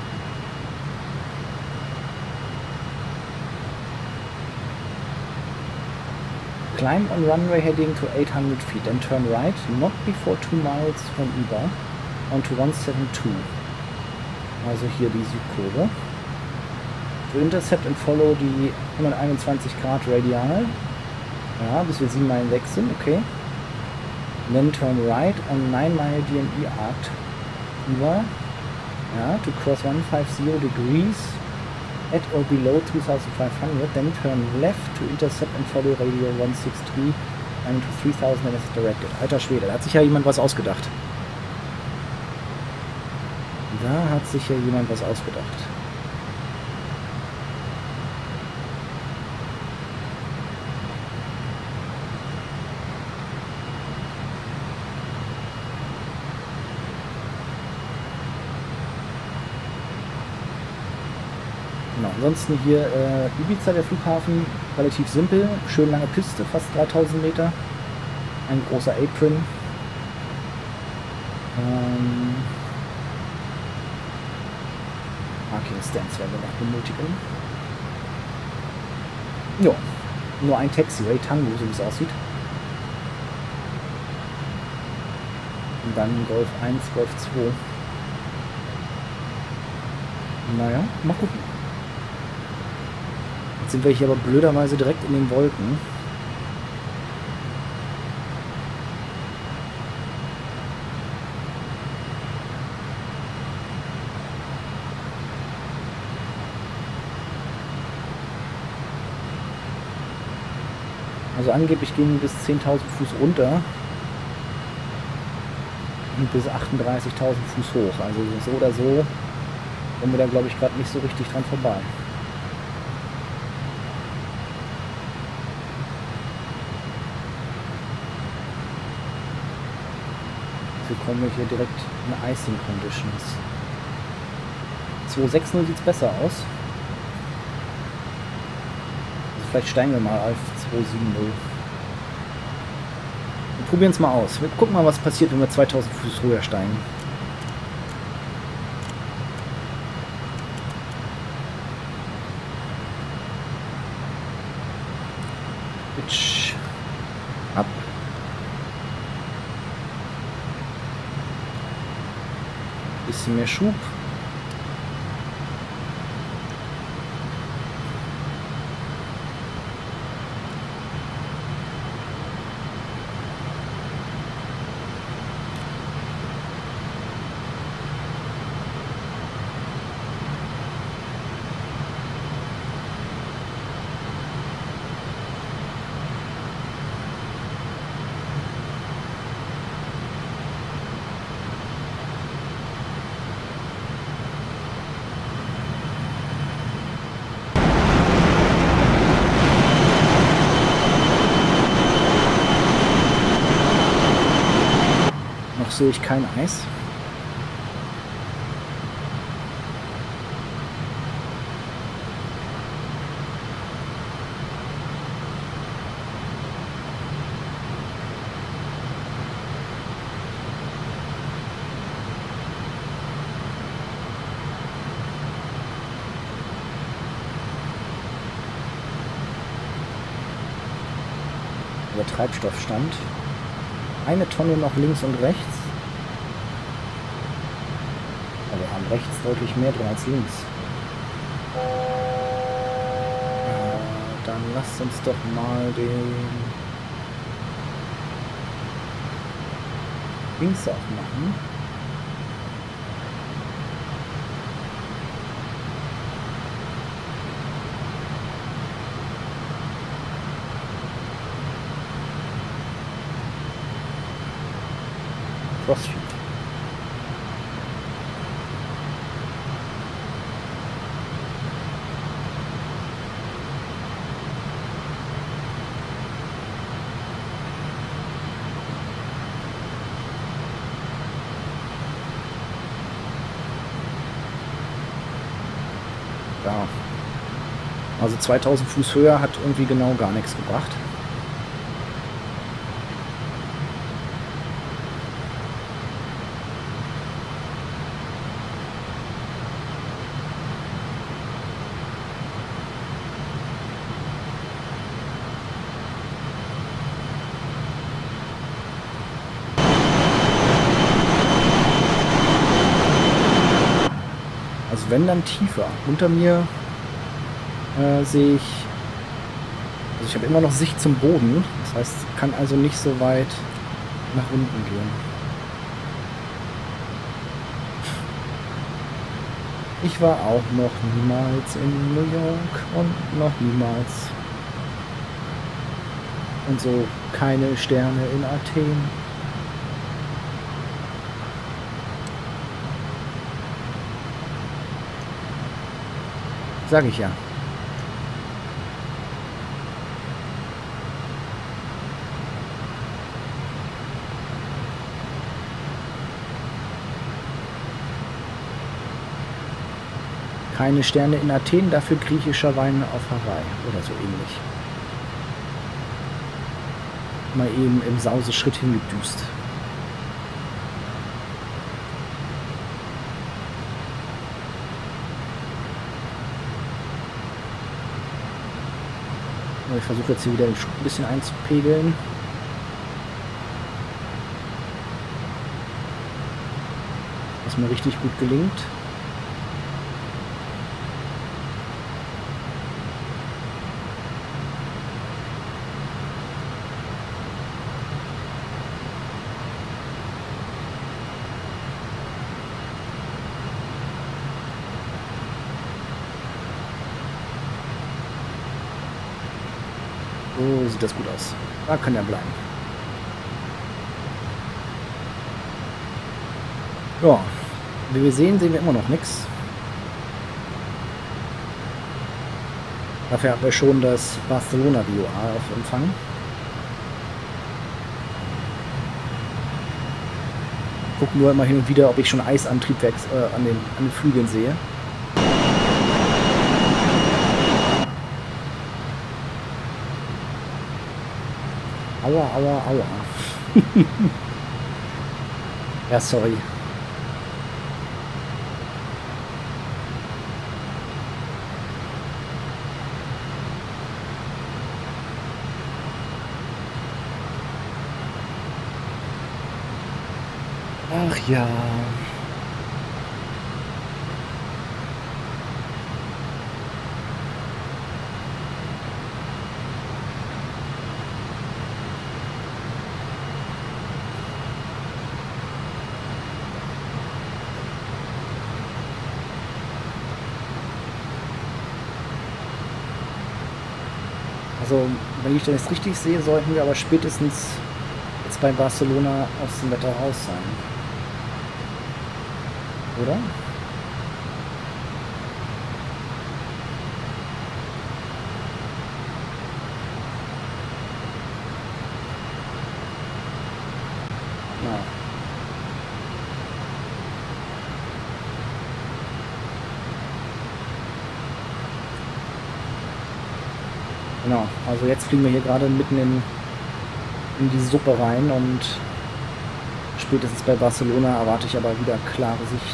Climb on runway heading to 800 feet and turn right, not before 2 miles from IBA, onto 172. Also hier die Südkurve. To intercept and follow die 121 Grad radial Ja, bis wir 7 Meilen weg sind, okay. Then turn right on 9 Mile DME arc über. Ja, to cross 150 degrees at or below 2500. Then turn left to intercept and follow radio 163 and to 3000 as directed. Alter Schwede, da hat sich ja jemand was ausgedacht. Da hat sich ja jemand was ausgedacht. Genau, ansonsten hier Ibiza, der Flughafen, relativ simpel, schön lange Piste, fast 3000 Meter, ein großer Apron. Marking Stands werden wir noch benötigen. Ja, nur ein Taxiway, Tango, so wie es aussieht. Und dann Golf 1, Golf 2. Naja, mal gucken. Jetzt sind wir hier aber blöderweise direkt in den Wolken. Also angeblich gehen bis 10.000 Fuß runter und bis 38.000 Fuß hoch. Also so oder so kommen wir da, glaube ich, gerade nicht so richtig dran vorbei. So kommen wir hier direkt in Icing Conditions. 260 sieht es besser aus. Vielleicht steigen wir mal auf 270. Wir probieren es mal aus. Wir gucken mal, was passiert, wenn wir 2000 Fuß höher steigen. Pitch. Ab. Bisschen mehr Schub. Sehe ich kein Eis. Der Treibstoffstand. 1 Tonne noch links und rechts. Aber wir haben rechts deutlich mehr drin als links. Dann lasst uns doch mal den links aufmachen. Cross Street. Ja. Also 2000 Fuß höher hat irgendwie genau gar nichts gebracht. Wenn dann tiefer. Unter mir sehe ich, also ich habe immer noch Sicht zum Boden. Das heißt, kann also nicht so weit nach unten gehen. Ich war auch noch niemals in New York und noch niemals. Und so keine Sterne in Athen. Sag ich ja. Keine Sterne in Athen, dafür griechischer Wein auf Hawaii oder so ähnlich. Mal eben im Sauseschritt hingedüst. Ich versuche jetzt hier wieder den Schub ein bisschen einzupegeln. Was mir richtig gut gelingt. So sieht das gut aus. Da kann er bleiben. Ja, wie wir sehen wir immer noch nichts. Dafür haben wir schon das Barcelona VOA auf Empfang. Gucken nur immer hin und wieder, ob ich schon Eis am Triebwerk an den Flügeln sehe. Aua, aua, aua. Ja, sorry. Ach ja. Also, wenn ich das jetzt richtig sehe, sollten wir aber spätestens jetzt bei Barcelona aus dem Wetter raus sein. Oder? Ja. Genau, also jetzt fliegen wir hier gerade mitten in die Suppe rein und spätestens bei Barcelona erwarte ich aber wieder klare Sicht.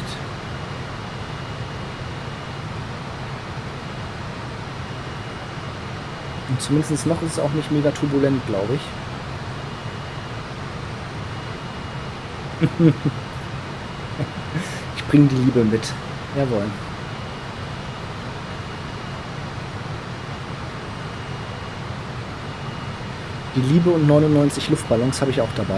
Und zumindest noch ist es auch nicht mega turbulent, glaube ich. Ich bringe die Liebe mit. Jawohl. Die Liebe und 99 Luftballons habe ich auch dabei.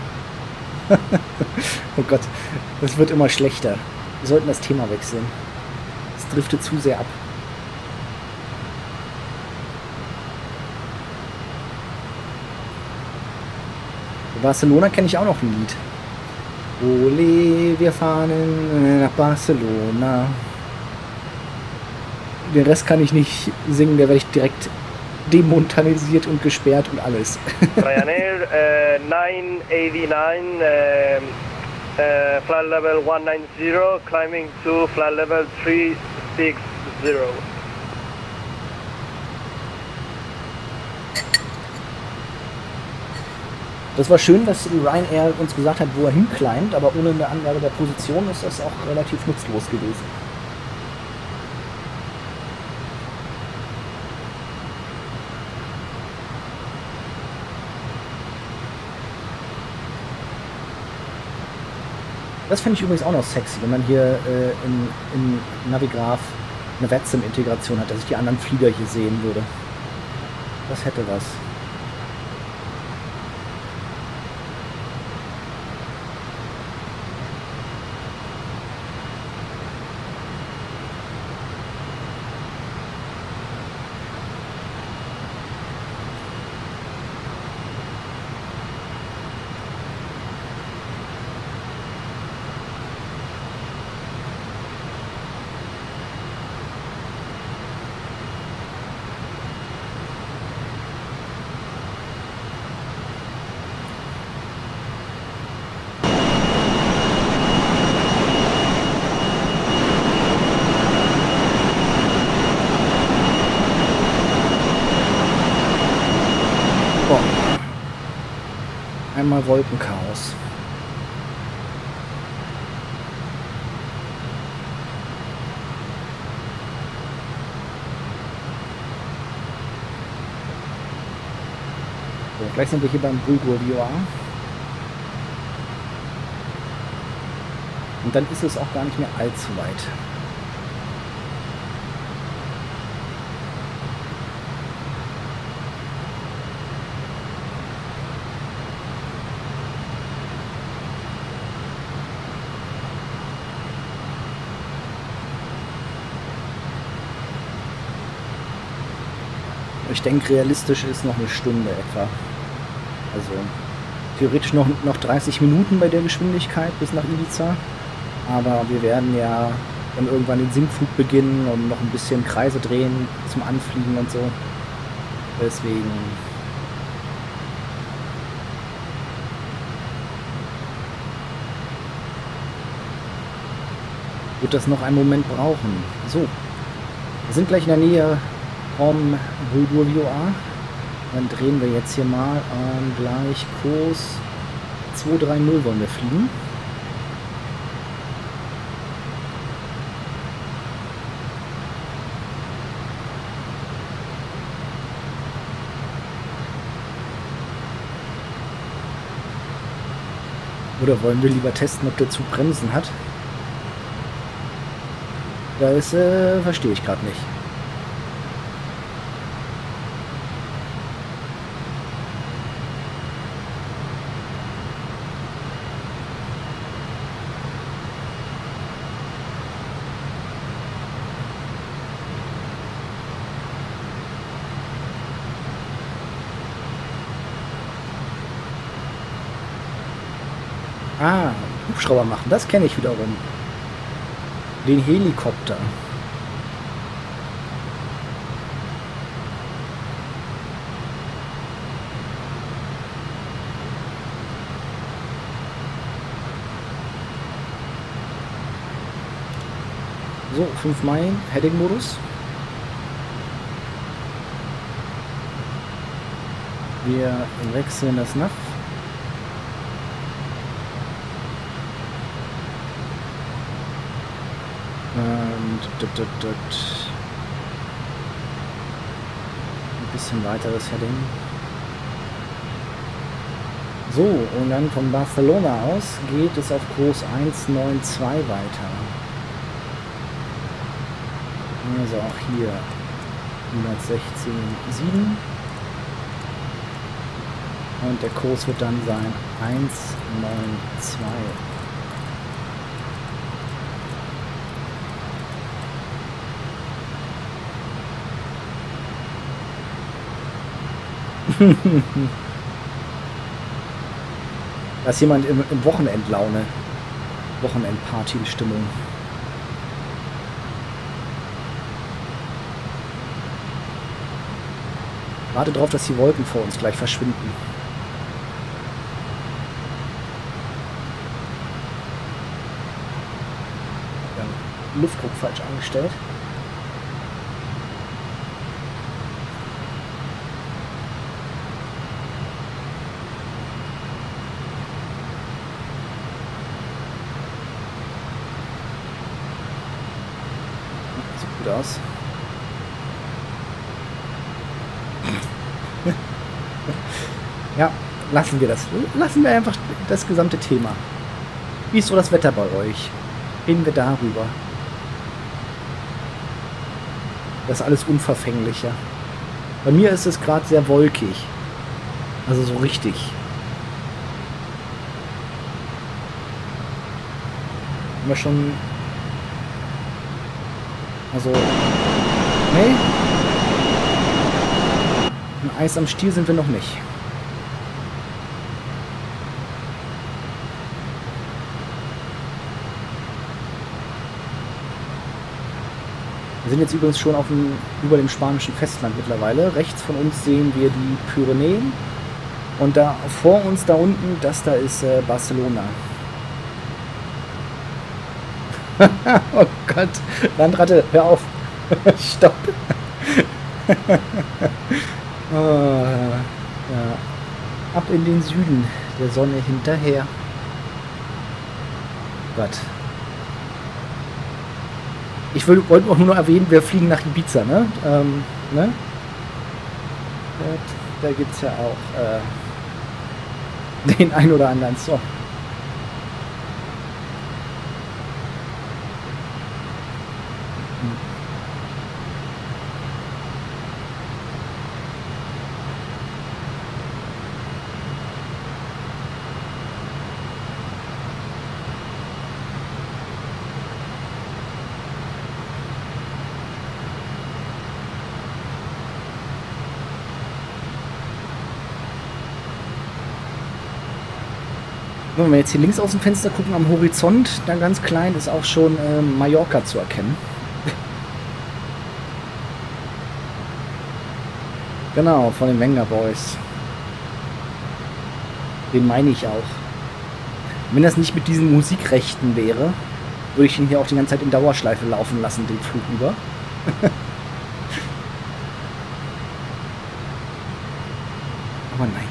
Oh Gott, das wird immer schlechter. Wir sollten das Thema wechseln. Es driftet zu sehr ab. In Barcelona kenne ich auch noch ein Lied. Ole, wir fahren nach Barcelona. Den Rest kann ich nicht singen, der werde ich direkt demontarisiert und gesperrt und alles. Ryanair 989, flight level 190, climbing to flight level 360. Das war schön, dass Ryanair uns gesagt hat, wo er hinclimbt, aber ohne eine Angabe der Position ist das auch relativ nutzlos gewesen. Das finde ich übrigens auch noch sexy, wenn man hier in Navigraph eine VETSIM-Integration hat, dass ich die anderen Flieger hier sehen würde. Das hätte was. Einmal Wolkenchaos. So, gleich sind wir hier beim Bulgur-VOA. Und dann ist es auch gar nicht mehr allzu weit. Ich denke, realistisch ist noch eine Stunde etwa. Also theoretisch noch 30 Minuten bei der Geschwindigkeit bis nach Ibiza. Aber wir werden ja dann irgendwann den Sinkflug beginnen und noch ein bisschen Kreise drehen zum Anfliegen und so. Deswegen wird das noch einen Moment brauchen. So, wir sind gleich in der Nähe vom Bulgur-VOA. Dann drehen wir jetzt hier mal gleich Kurs 230 wollen wir fliegen. Oder wollen wir lieber testen, ob der Zug Bremsen hat? Das verstehe ich gerade nicht. Ah, Hubschrauber machen, das kenne ich wiederum. Den Helikopter. So, 5 Meilen, Heading-Modus. Wir wechseln das Nav. Und ein bisschen weiteres Heading. So, und dann von Barcelona aus geht es auf Kurs 192 weiter. Also auch hier 116,7. Und der Kurs wird dann sein 192. Da ist jemand im Wochenendlaune. Wochenendparty-Stimmung. Warte drauf, dass die Wolken vor uns gleich verschwinden. Ja, Luftdruck falsch eingestellt. Aus. Ja, lassen wir das. Lassen wir einfach das gesamte Thema. Wie ist so das Wetter bei euch? Reden wir darüber. Das ist alles unverfänglicher. Bei mir ist es gerade sehr wolkig. Also so richtig. Haben wir schon... Also... Nee. Ein Eis am Stiel sind wir noch nicht. Wir sind jetzt übrigens schon über dem spanischen Festland mittlerweile. Rechts von uns sehen wir die Pyrenäen. Und da vor uns, da unten, das da ist Barcelona. Oh Gott. Landratte, hör auf. Stopp. Oh, ja. Ab in den Süden. Der Sonne hinterher. Gott. Ich wollte auch nur noch erwähnen, wir fliegen nach Ibiza, ne? Ne? Da gibt es ja auch den ein oder anderen Song. Wenn wir jetzt hier links aus dem Fenster gucken am Horizont, dann ganz klein ist auch schon Mallorca zu erkennen. Genau, von den Venga Boys. Den meine ich auch. Wenn das nicht mit diesen Musikrechten wäre, würde ich ihn hier auch die ganze Zeit in Dauerschleife laufen lassen, den Flug über. Aber naja.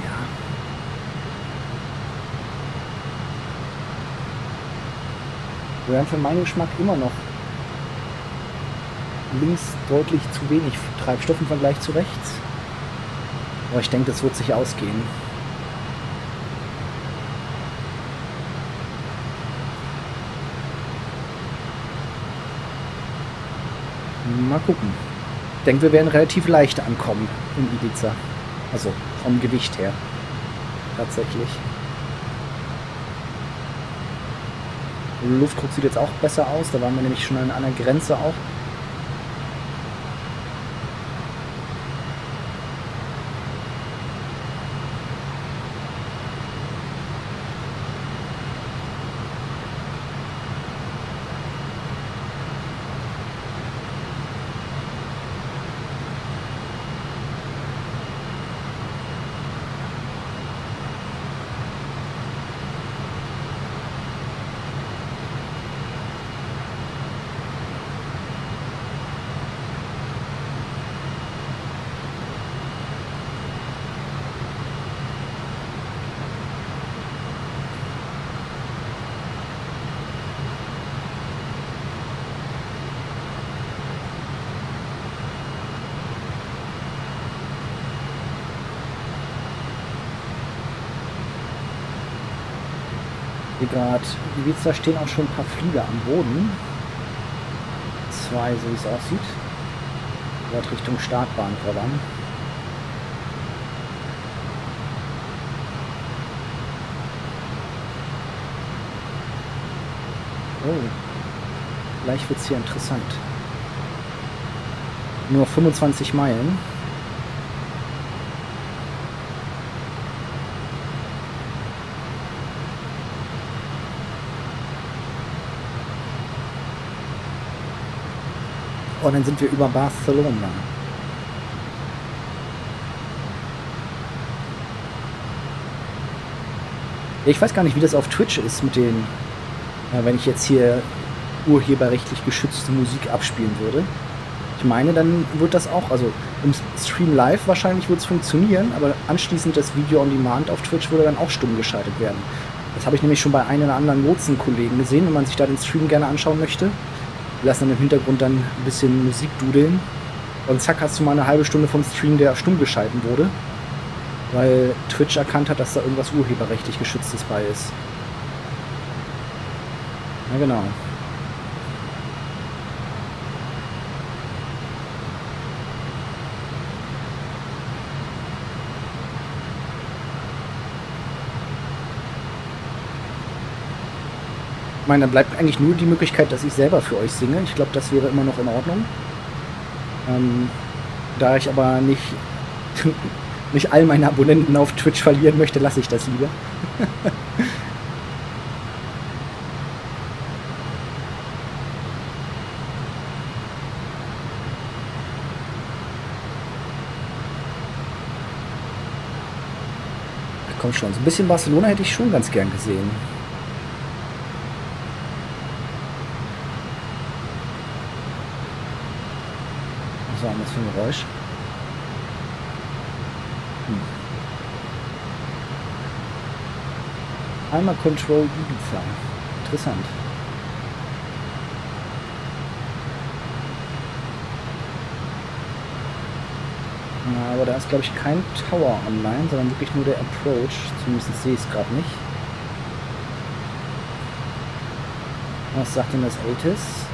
Wir haben für meinen Geschmack immer noch links deutlich zu wenig Treibstoff im Vergleich zu rechts. Aber ich denke, das wird sich ausgehen. Mal gucken. Ich denke, wir werden relativ leicht ankommen in Ibiza. Also vom Gewicht her. Tatsächlich. Der Luftdruck sieht jetzt auch besser aus. Da waren wir nämlich schon an einer Grenze auch. Hier gerade Ibiza stehen auch schon ein paar Flieger am Boden. 2, so wie es aussieht. Dort Richtung Startbahn voran. Oh, gleich wird es hier interessant. Nur 25 Meilen. Und dann sind wir über Barcelona. Ich weiß gar nicht, wie das auf Twitch ist mit den, wenn ich jetzt hier urheberrechtlich geschützte Musik abspielen würde. Ich meine, dann wird das auch, also im Stream Live wahrscheinlich wird es funktionieren, aber anschließend das Video on Demand auf Twitch würde dann auch stumm geschaltet werden. Das habe ich nämlich schon bei einem oder anderen Lotsenkollegen gesehen, wenn man sich da den Stream gerne anschauen möchte. Wir lassen dann im Hintergrund dann ein bisschen Musik dudeln und zack hast du mal eine halbe Stunde vom Stream, der stumm geschalten wurde, weil Twitch erkannt hat, dass da irgendwas urheberrechtlich geschütztes bei ist. Ja, genau. meine, dann bleibt eigentlich nur die Möglichkeit, dass ich selber für euch singe. Ich glaube, das wäre immer noch in Ordnung. Da ich aber nicht, nicht all meine Abonnenten auf Twitch verlieren möchte, lasse ich das lieber. Ach, komm schon, so ein bisschen Barcelona hätte ich schon ganz gern gesehen. Was war denn das für ein Geräusch? Einmal Control Ibiza. Interessant. Ja, aber da ist, glaube ich, kein Tower online, sondern wirklich nur der Approach. Zumindest sehe ich es gerade nicht. Was sagt denn das ATIS?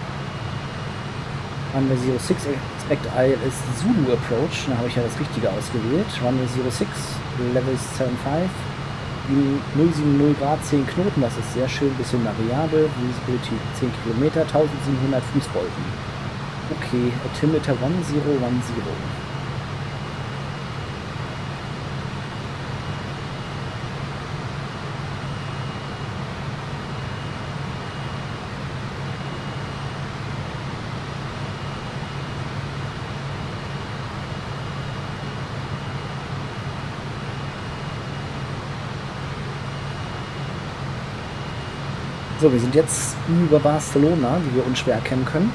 Runway 06 Expect Isle ist Zulu Approach. Da habe ich ja das Richtige ausgewählt. Runway 06, Level 75. 070 Grad, 10 Knoten, das ist sehr schön, bisschen variabel. Visibility 10 Kilometer, 1700 Fußbolzen. Okay, Altimeter 1010. So, wir sind jetzt über Barcelona, wie wir unschwer erkennen können.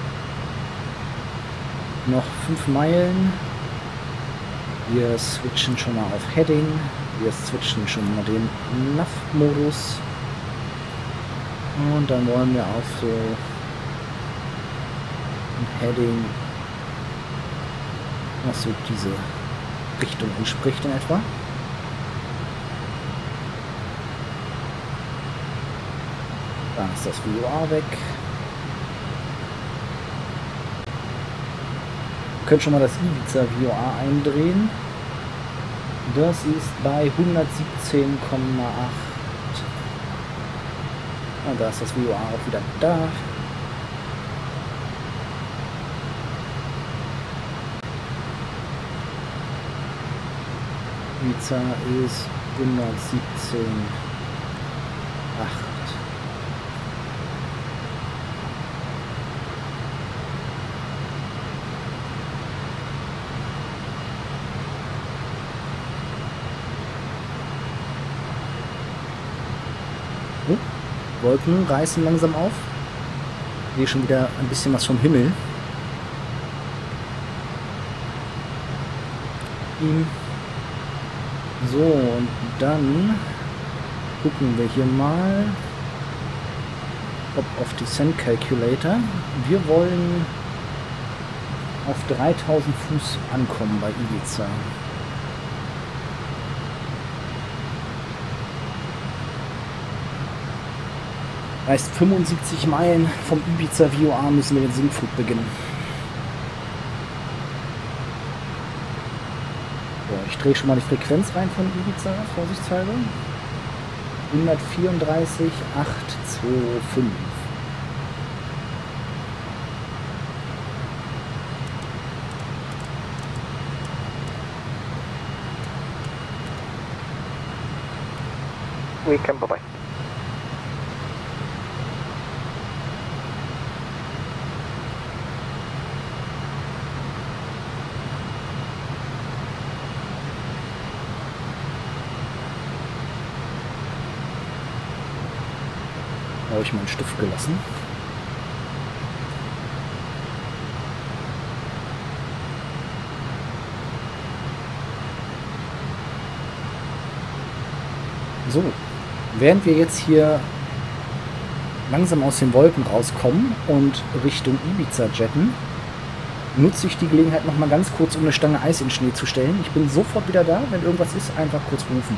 Noch 5 Meilen. Wir switchen schon mal auf Heading. Wir switchen schon mal den Nav-Modus. Und dann wollen wir auf so ein Heading, was so diese Richtung entspricht in etwa. Da ist das VOA weg. Wir können schon mal das Ibiza VOA eindrehen. Das ist bei 117,8. Und da ist das VOA auch wieder da. Ibiza ist 117,8. Wolken reißen langsam auf. Ich sehe schon wieder ein bisschen was vom Himmel. So, und dann gucken wir hier mal auf Descent Calculator. Wir wollen auf 3000 Fuß ankommen bei Ibiza. Heißt 75 Meilen vom Ibiza VOA müssen wir den Sinkflug beginnen. So, ich drehe schon mal die Frequenz rein von Ibiza, vorsichtshalber. 134,825. We can bye-bye. Da habe ich meinen Stift gelassen. So, während wir jetzt hier langsam aus den Wolken rauskommen und Richtung Ibiza jetten, nutze ich die Gelegenheit noch mal ganz kurz, um eine Stange Eis in den Schnee zu stellen. Ich bin sofort wieder da. Wenn irgendwas ist, einfach kurz rufen.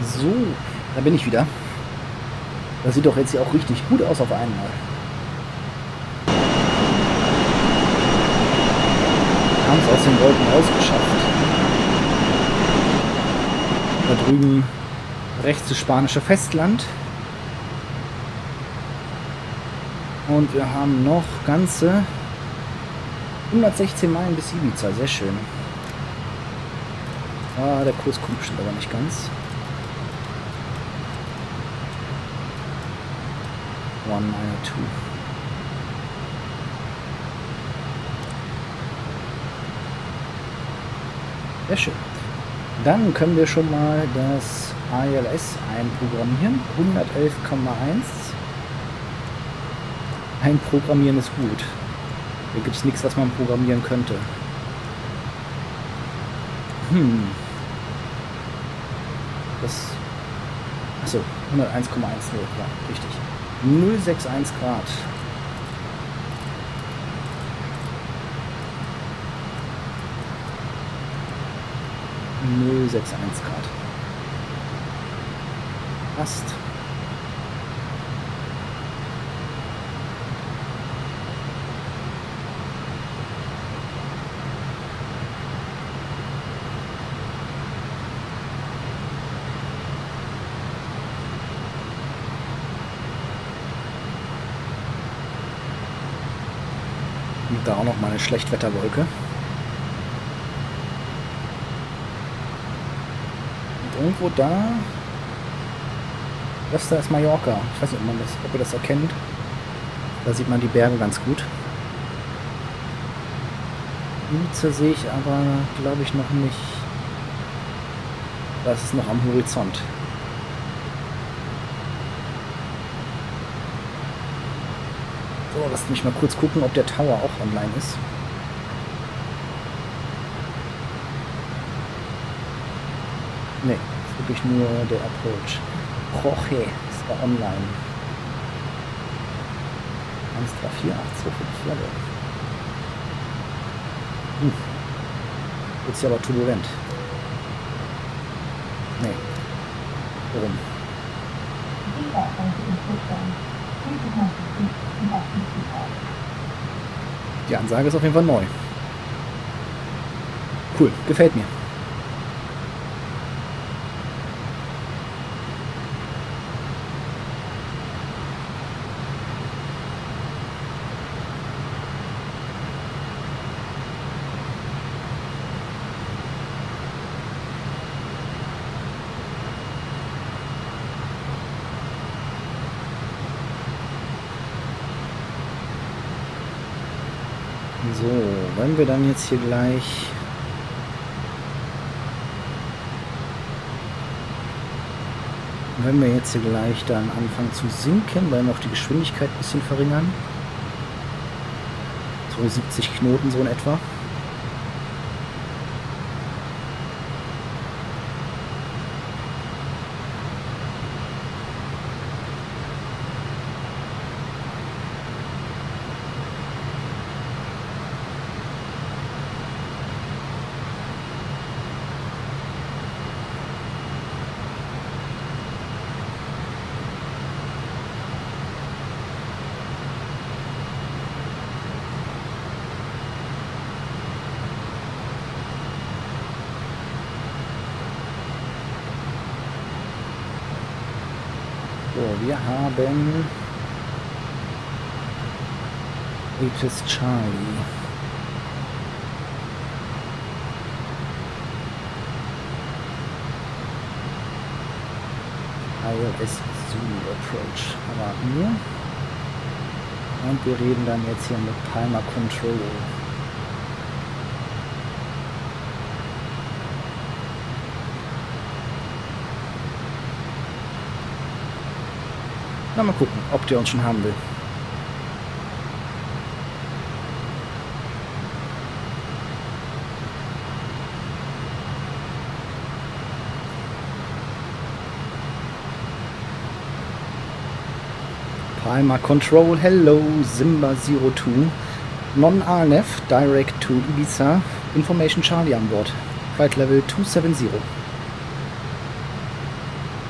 So, da bin ich wieder. Das sieht doch jetzt hier auch richtig gut aus auf einmal. Wir haben es aus den Wolken rausgeschafft. Da drüben rechts das spanische Festland. Und wir haben noch ganze 116 Meilen bis Ibiza. Sehr schön. Ah, der Kurs kommt bestimmt aber nicht ganz. 192. Sehr schön. Dann können wir schon mal das ILS einprogrammieren. 111,1. Einprogrammieren ist gut. Hier gibt es nichts, was man programmieren könnte. Das. Achso, 101,10. Ja, richtig. 061 Grad. Grad. Passt. Und da auch noch mal eine Schlechtwetterwolke. Und irgendwo da, das da ist Mallorca. Ich weiß nicht, ob ihr das erkennt. Da sieht man die Berge ganz gut. Ibiza sehe ich aber, glaube ich, noch nicht. Das ist noch am Horizont. So, lasst mich mal kurz gucken, ob der Tower auch online ist. Ne, ist wirklich nur der Approach. Jorge ist da online. 1348254. Jetzt ist ja aber turbulent. Ne. Warum? Die Ansage ist auf jeden Fall neu. Cool, gefällt mir. So, wenn wir dann jetzt hier gleich dann anfangen zu sinken, weil wir auch die Geschwindigkeit ein bisschen verringern. So 70 Knoten so in etwa. So, wir haben Apis Charlie. ILS Zulu Approach erwarten wir. Und wir reden dann jetzt hier mit Palma Control. Na, mal gucken, ob der uns schon haben will. Palma Control, hello, Simba 02, non-RNF, direct to Ibiza, Information Charlie an Bord, Flight Level 270.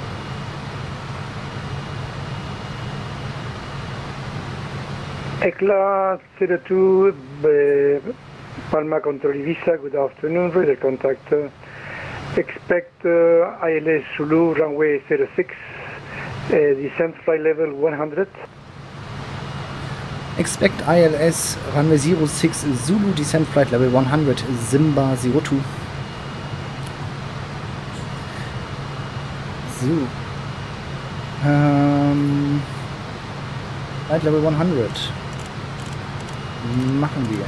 ECLA 02, Palma Control Ibiza, good afternoon, radar contact. Expect ILS Zulu, runway 06, descent flight level 100. Expect ILS Runway 06 Zulu Descent Flight Level 100 Simba 02. So. Flight Level 100. Machen wir.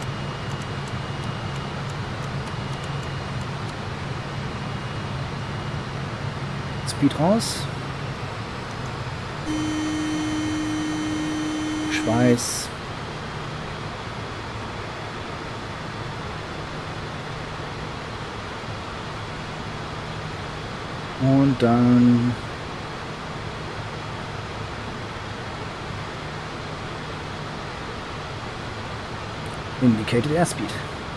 Speed raus. Schweiß. Und dann Indicated Airspeed.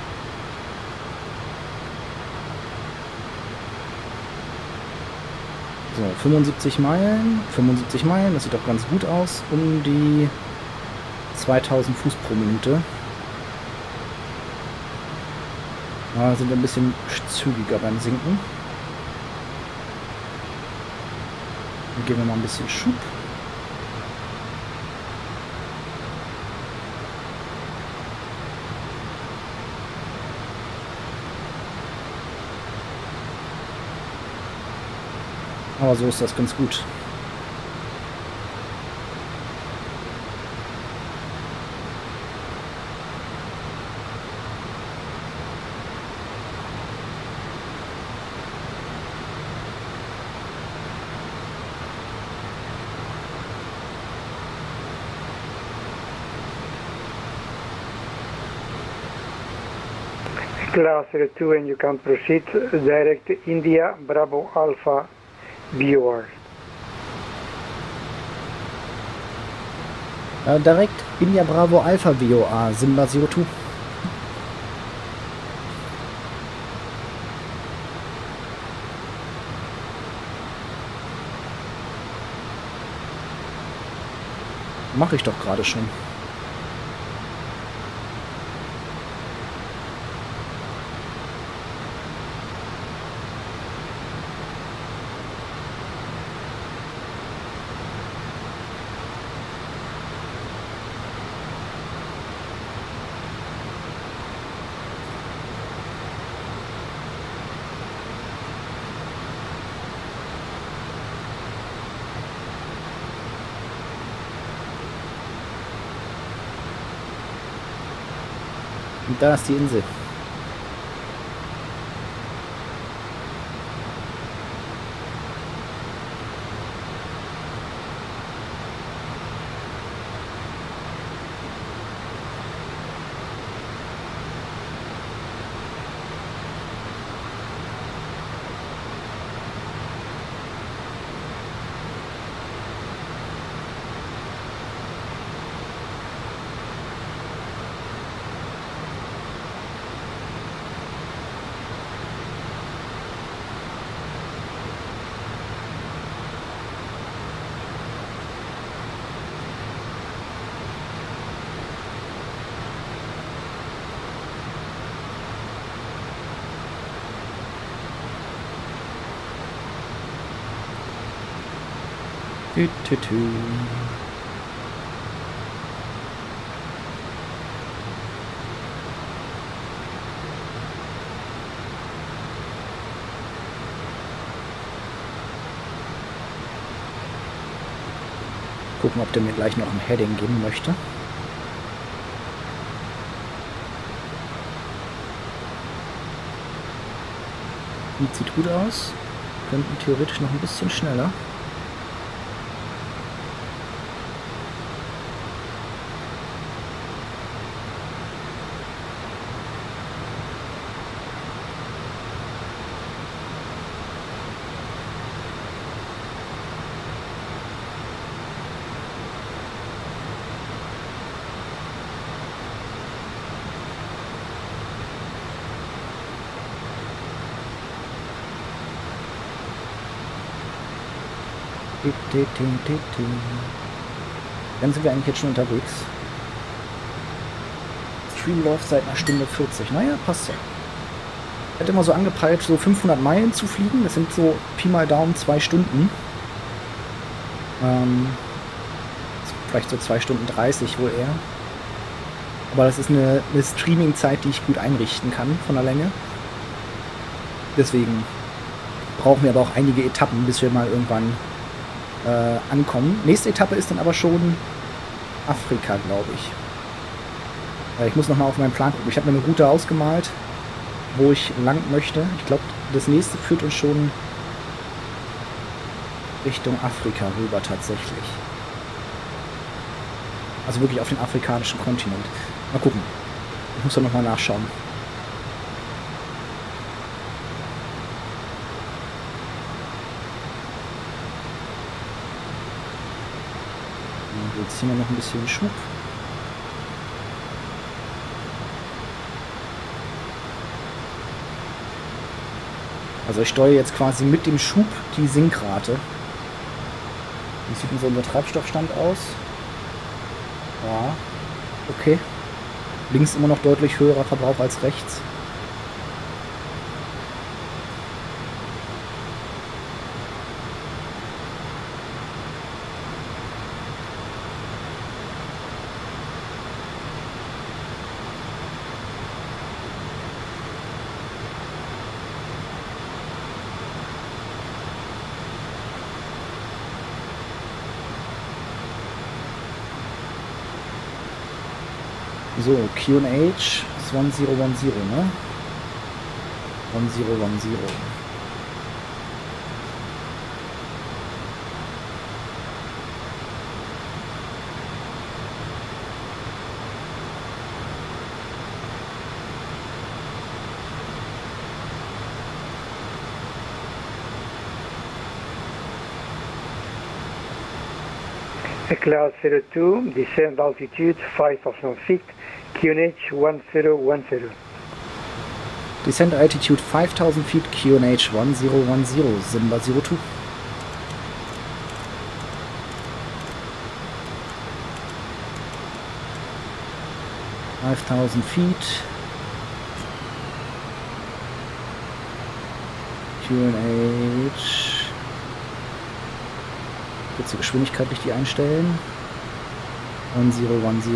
So, 75 Meilen, das sieht doch ganz gut aus, um die 2000 Fuß pro Minute. Da sind wir ein bisschen zügiger beim Sinken. Dann geben wir mal ein bisschen Schub. Aber so ist das ganz gut. Class 02 and you can proceed direct India Bravo Alpha BOR. Direkt India Bravo Alpha VOA Simba 02. Mache ich doch gerade schon. Und da ist die Insel. Gucken, ob der mir gleich noch ein Heading geben möchte. Sieht gut aus. Könnten theoretisch noch ein bisschen schneller. Dann sind wir eigentlich jetzt schon unterwegs. Stream läuft seit einer Stunde 40. Naja, passt so. Ich hätte immer so angepeilt, so 500 Meilen zu fliegen. Das sind so Pi mal Daumen 2 Stunden. Vielleicht so 2 Stunden 30 wohl eher. Aber das ist eine Streaming-Zeit, die ich gut einrichten kann von der Länge. Deswegen brauchen wir aber auch einige Etappen, bis wir mal irgendwann ankommen. Nächste Etappe ist dann aber schon Afrika, glaube ich. Ich muss nochmal auf meinen Plan gucken. Ich habe mir eine Route ausgemalt, wo ich lang möchte. Ich glaube, das nächste führt uns schon Richtung Afrika rüber tatsächlich. Also wirklich auf den afrikanischen Kontinent. Mal gucken. Ich muss da nochmal nachschauen. Jetzt ziehen wir noch ein bisschen Schub. Also ich steuere jetzt quasi mit dem Schub die Sinkrate. Wie sieht denn so unser Treibstoffstand aus? Ja, okay. Links immer noch deutlich höherer Verbrauch als rechts. So, QNH ist 1010, ne? 1010. Cloud 02, descend altitude 5,000 feet, QNH 1010. Descent altitude 5000 feet, QNH 1010, Simba 02. feet. QNH. Kurze Geschwindigkeit richtig einstellen. 1010.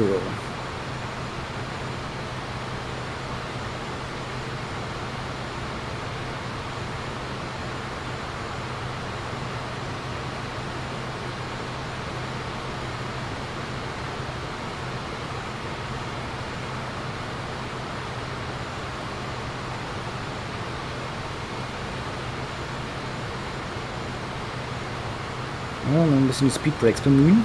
Ja, noch ein bisschen die Speedbrakes bemühen.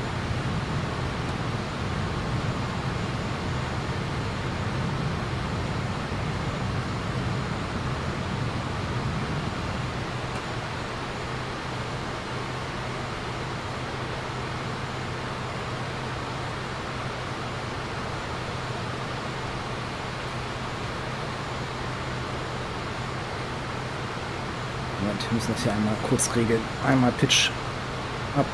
Moment, wir müssen das hier einmal kurz regeln. Einmal Pitch ab.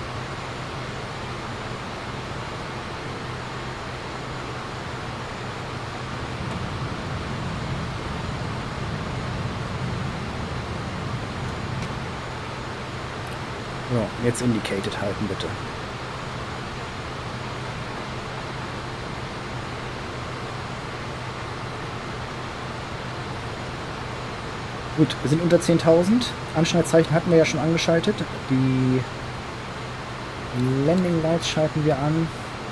So, jetzt indicated halten bitte. Gut, wir sind unter 10.000. Anschnallzeichen hatten wir ja schon angeschaltet. Die Landing Lights schalten wir an.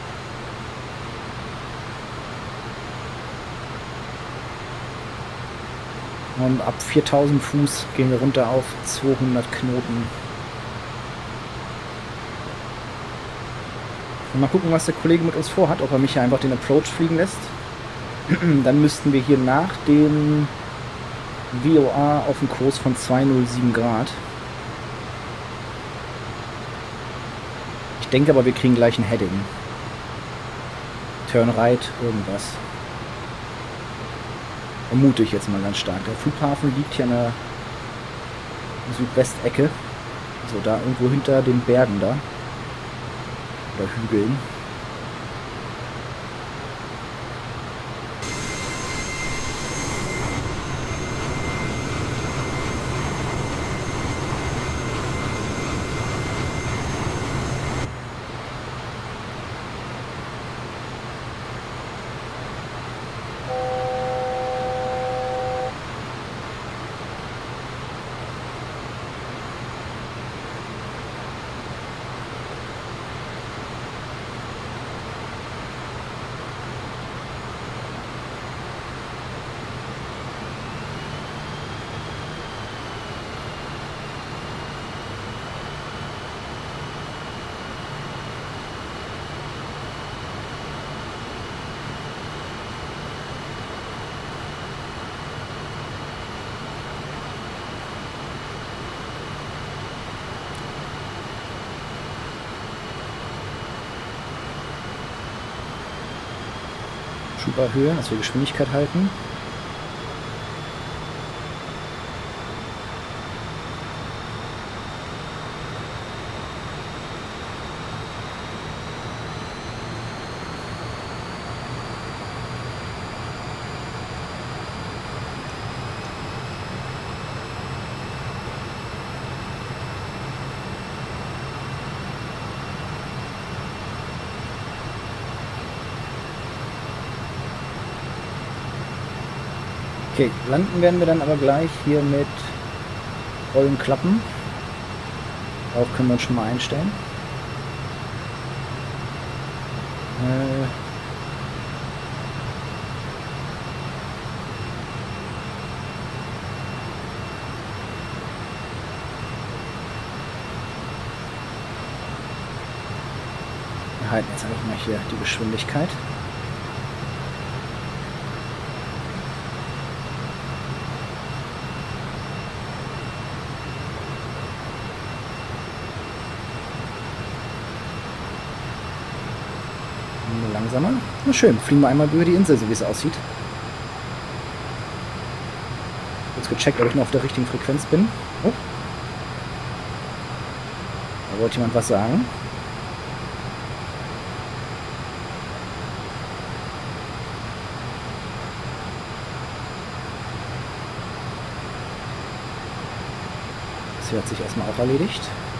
Und ab 4.000 Fuß gehen wir runter auf 200 Knoten. Und mal gucken, was der Kollege mit uns vorhat, ob er mich hier einfach den Approach fliegen lässt. Dann müssten wir hier nach dem VOA auf einen Kurs von 207 Grad. Ich denke aber, wir kriegen gleich ein Heading. Turn right, irgendwas. Vermute ich jetzt mal ganz stark. Der Flughafen liegt hier an der Südwestecke. So, da irgendwo hinter den Bergen da. Oder Hügeln. Schub erhöhen, dass wir Geschwindigkeit halten. Okay, landen werden wir dann aber gleich hier mit vollen Klappen. Darauf können wir uns schon mal einstellen. Wir halten jetzt einfach mal hier die Geschwindigkeit. Langsamer. Na schön, fliegen wir einmal über die Insel, so wie es aussieht. Kurz gecheckt, ob ich noch auf der richtigen Frequenz bin. Oh. Da wollte jemand was sagen. Das hier hat sich erstmal auch erledigt.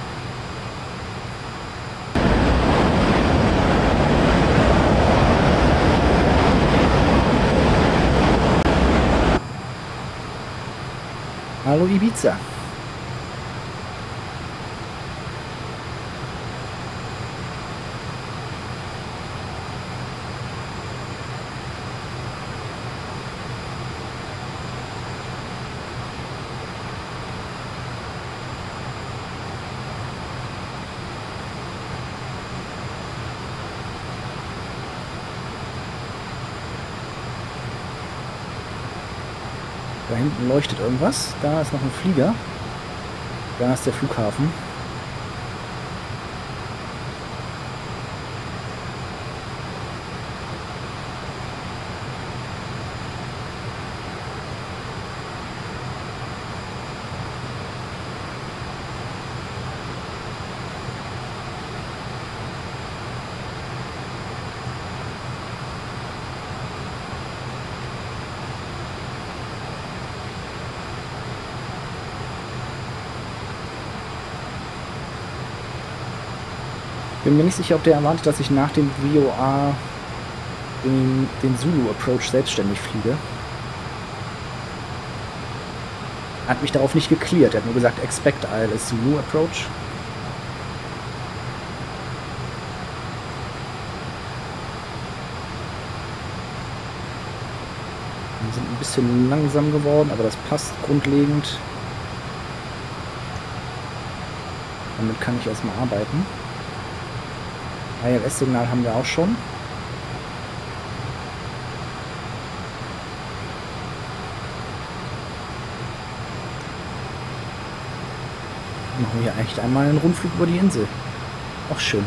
Hallo Ibiza. Da hinten leuchtet irgendwas. Da ist noch ein Flieger. Da ist der Flughafen. Bin mir nicht sicher, ob der erwartet, dass ich nach dem VOA den Zulu Approach selbstständig fliege. Hat mich darauf nicht geklärt. Er hat nur gesagt, expect ILS Zulu Approach. Wir sind ein bisschen langsam geworden, aber das passt grundlegend. Damit kann ich erstmal arbeiten. ILS-Signal haben wir auch schon. Machen wir hier echt einmal einen Rundflug über die Insel. Auch schön.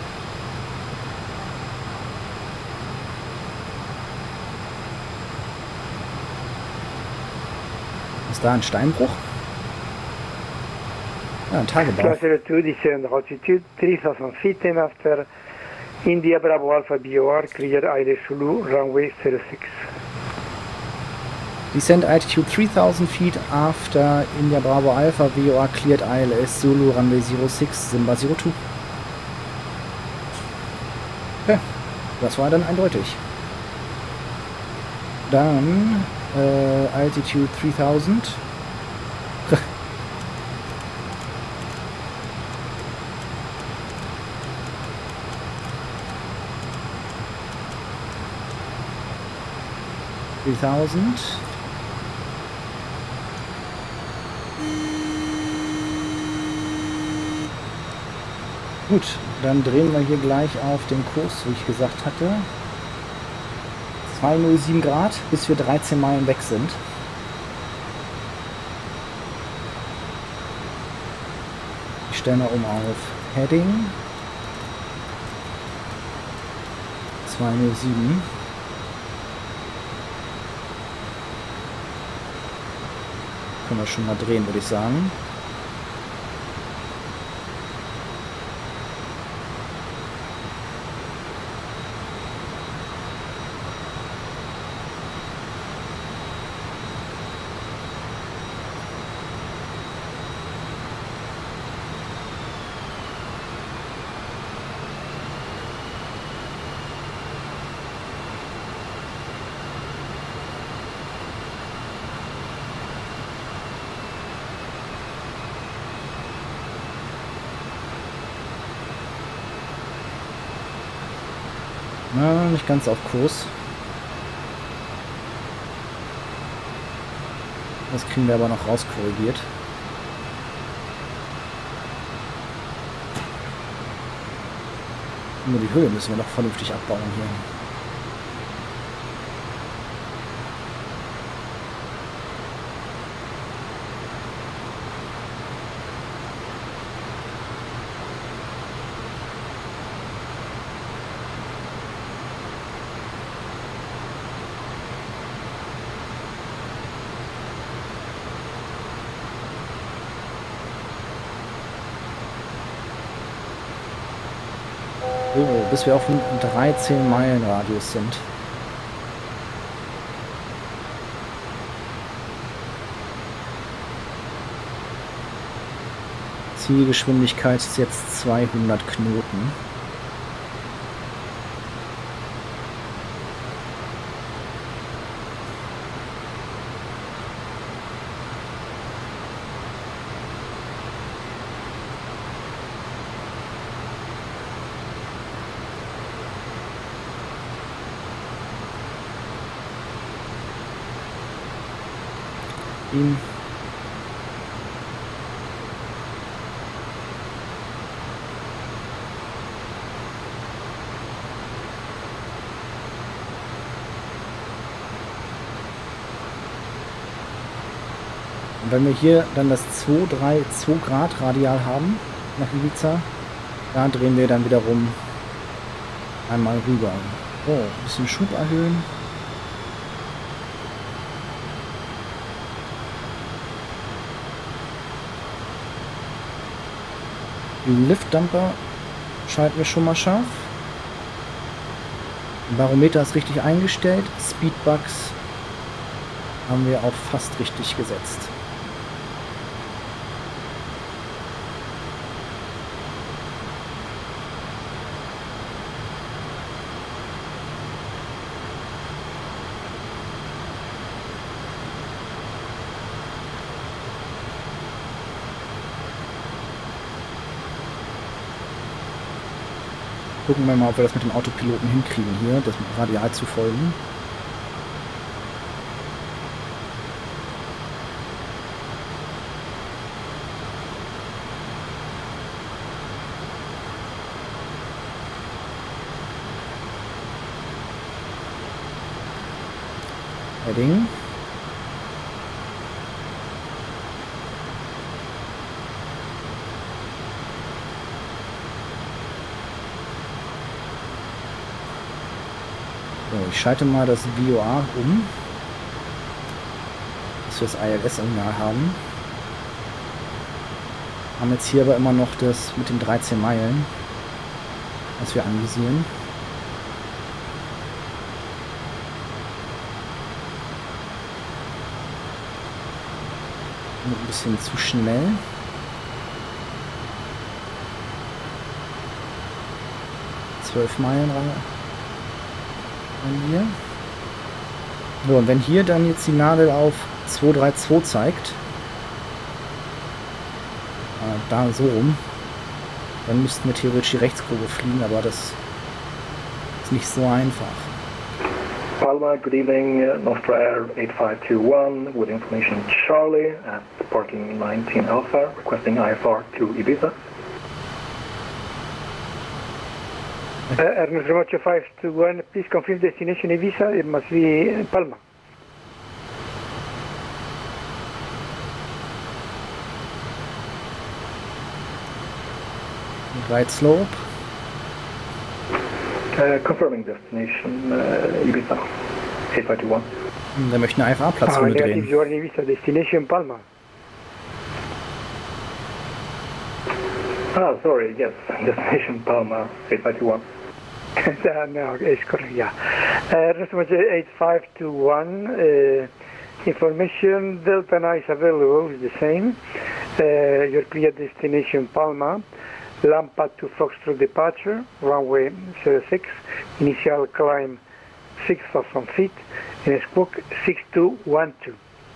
Ist da ein Steinbruch? Ja, ein Tagebau. Flight 2 descend altitude 3000 feet and after India Bravo Alpha BOR cleared ILS Zulu runway 06. Descent altitude 3000 feet after India Bravo Alpha VOR cleared ILS Zulu runway 06 Simba 02. Okay, das war dann eindeutig. Dann altitude 3000. Gut, dann drehen wir hier gleich auf den Kurs, wie ich gesagt hatte. 207 Grad, bis wir 13 Meilen weg sind. Ich stelle mal um auf Heading 207. Können wir schon mal drehen, würde ich sagen. Na, nicht ganz auf Kurs. Das kriegen wir aber noch rauskorrigiert. Nur die Höhe müssen wir noch vernünftig abbauen hier. So, bis wir auf einem 13 Meilen Radius sind. Zielgeschwindigkeit ist jetzt 200 Knoten. Ihn. Und wenn wir hier dann das 2 Grad Radial haben nach Ibiza, da drehen wir dann wiederum einmal rüber. Oh, ein bisschen Schub erhöhen. Liftdumper schalten wir schon mal scharf. Barometer ist richtig eingestellt. Speedbugs haben wir auch fast richtig gesetzt. Gucken wir mal, ob wir das mit dem Autopiloten hinkriegen hier, das Radial zu folgen. Heading. So, ich schalte mal das VOA um, dass wir das ILS-Signal haben. Haben jetzt hier aber immer noch das mit den 13 Meilen, was wir anvisieren. Ein bisschen zu schnell. Zwölf Meilen hier. So, und wenn hier dann jetzt die Nadel auf 232 zeigt, da so rum, dann müssten wir theoretisch die Rechtskurve fliegen, aber das ist nicht so einfach. Palma, good evening, Nostra Air 8521 with information Charlie at parking 19 Alpha, requesting IFR to Ibiza. Ernest Romacho 521, please confirm destination Ibiza, it must be Palma. Right slope. Confirming destination Ibiza 8521. Wir möchten einen IFA-Platz drehen. Negative, you are in Ibiza, destination Palma. Ah, sorry, yes. Destination Palma 8521. No, it's correct, yeah. Response 8521, information Delta 9 is available, is the same. Your clear destination Palma, Lampa to Foxtrot departure, runway 06, initial climb 6,000 feet, and squawk 6212.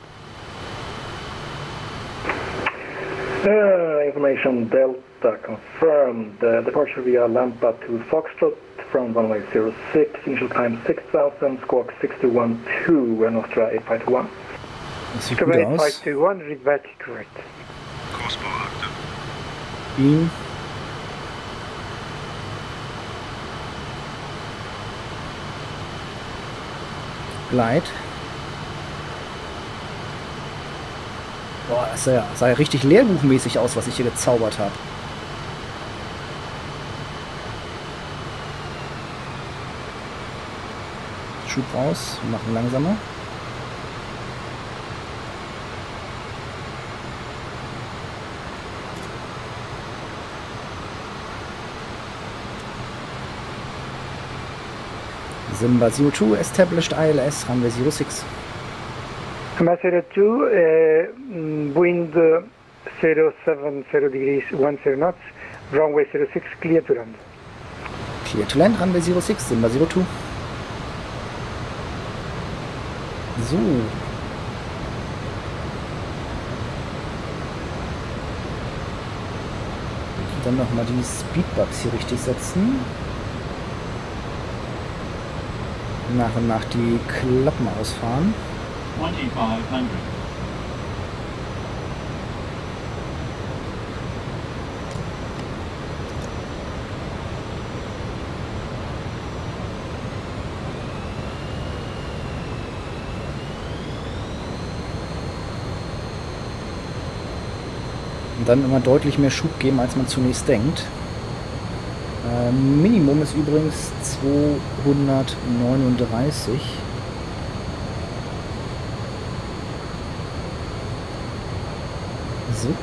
Information Delta confirmed. Departure via Lampa to Foxtrot from runway 06, initial climb 6000, squawk 6212, and Nostra 8521. Das sieht gut aus. 8521, read back correct. Crossbar active. Ihn. Gleit. Boah, das sah ja richtig lehrbuchmäßig aus, was ich hier gezaubert habe. Schub raus, wir machen langsamer. Simba 02 established ILS, runway 06. Number 02, wind 070 degrees 10 knots, runway 06, clear to land. Clear to land, runway 06, Simba 02. So. Dann nochmal die Speedbugs hier richtig setzen. Nach und nach die Klappen ausfahren. 2500. Und dann immer deutlich mehr Schub geben, als man zunächst denkt. Minimum ist übrigens 239. So.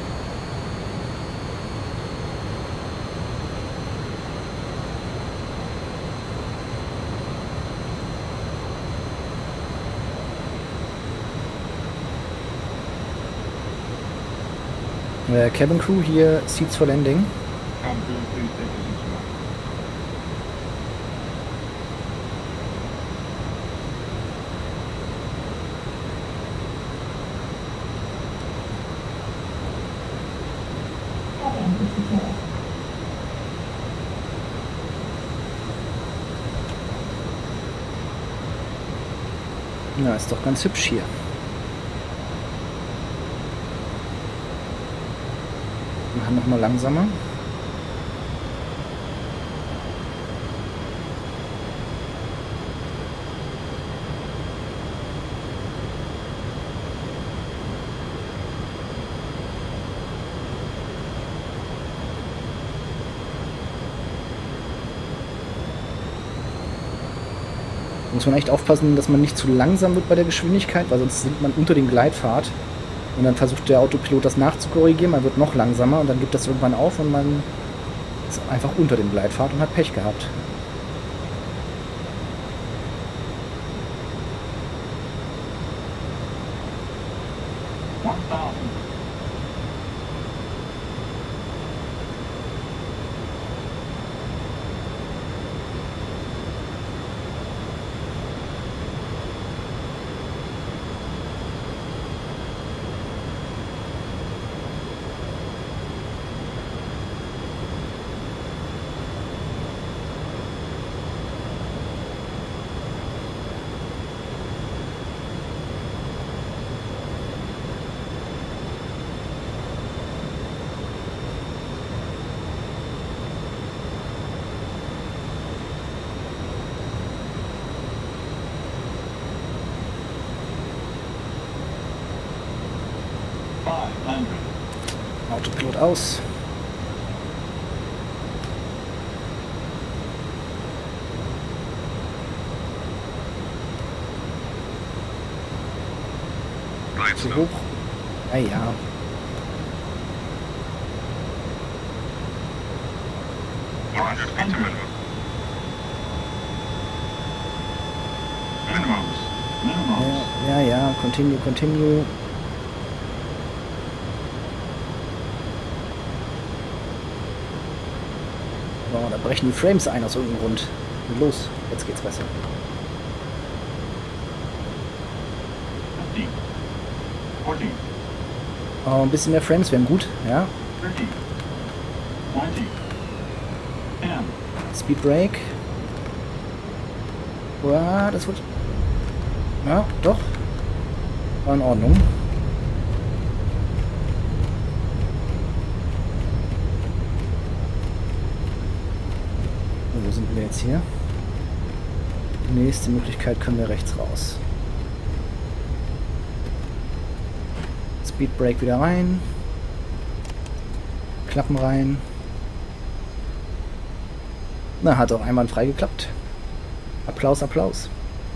Cabin Crew hier, Seats for Landing. Cabin crew, please take your seats back. Ja, ist doch ganz hübsch hier. Machen noch mal langsamer. Muss man echt aufpassen, dass man nicht zu langsam wird bei der Geschwindigkeit, weil sonst sinkt man unter den Gleitpfad. Und dann versucht der Autopilot das nachzukorrigieren, man wird noch langsamer und dann gibt das irgendwann auf und man ist einfach unter dem Gleitpfad und hat Pech gehabt. Autopilot aus. Zu hoch. Ja, ja. 100 feet to minimum. Minimums. Minimums. Ja, continue. Oh, da brechen die Frames ein aus irgendeinem Grund. Los, jetzt geht's besser. 50. 40. Oh, ein bisschen mehr Frames wären gut, ja. 30. 20. 10. Speed Break. Uah, das wird... Ja, doch. War in Ordnung. Wo sind wir jetzt hier? Die nächste Möglichkeit können wir rechts raus. Speed Brake wieder rein. Klappen rein. Na, hat auch einwandfrei geklappt. Applaus, Applaus.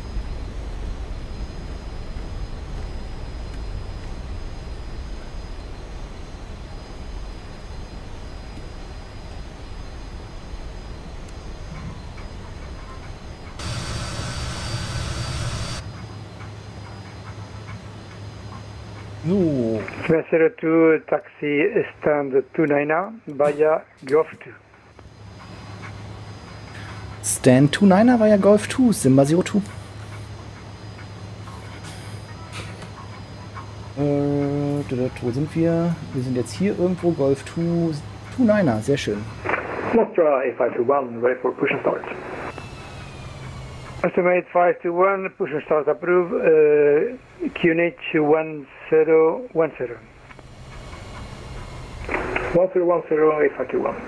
So, 302 taxi stand 29 via Golf 2. Stand 29er war ja Golf 2, Simba 02. Wo sind wir? Wir sind jetzt hier irgendwo, Golf 2, 29er, sehr schön. Nostra A521, ready for push and start. Estimate 521, push and start approved, QNH 1010. 1010 A521. Habe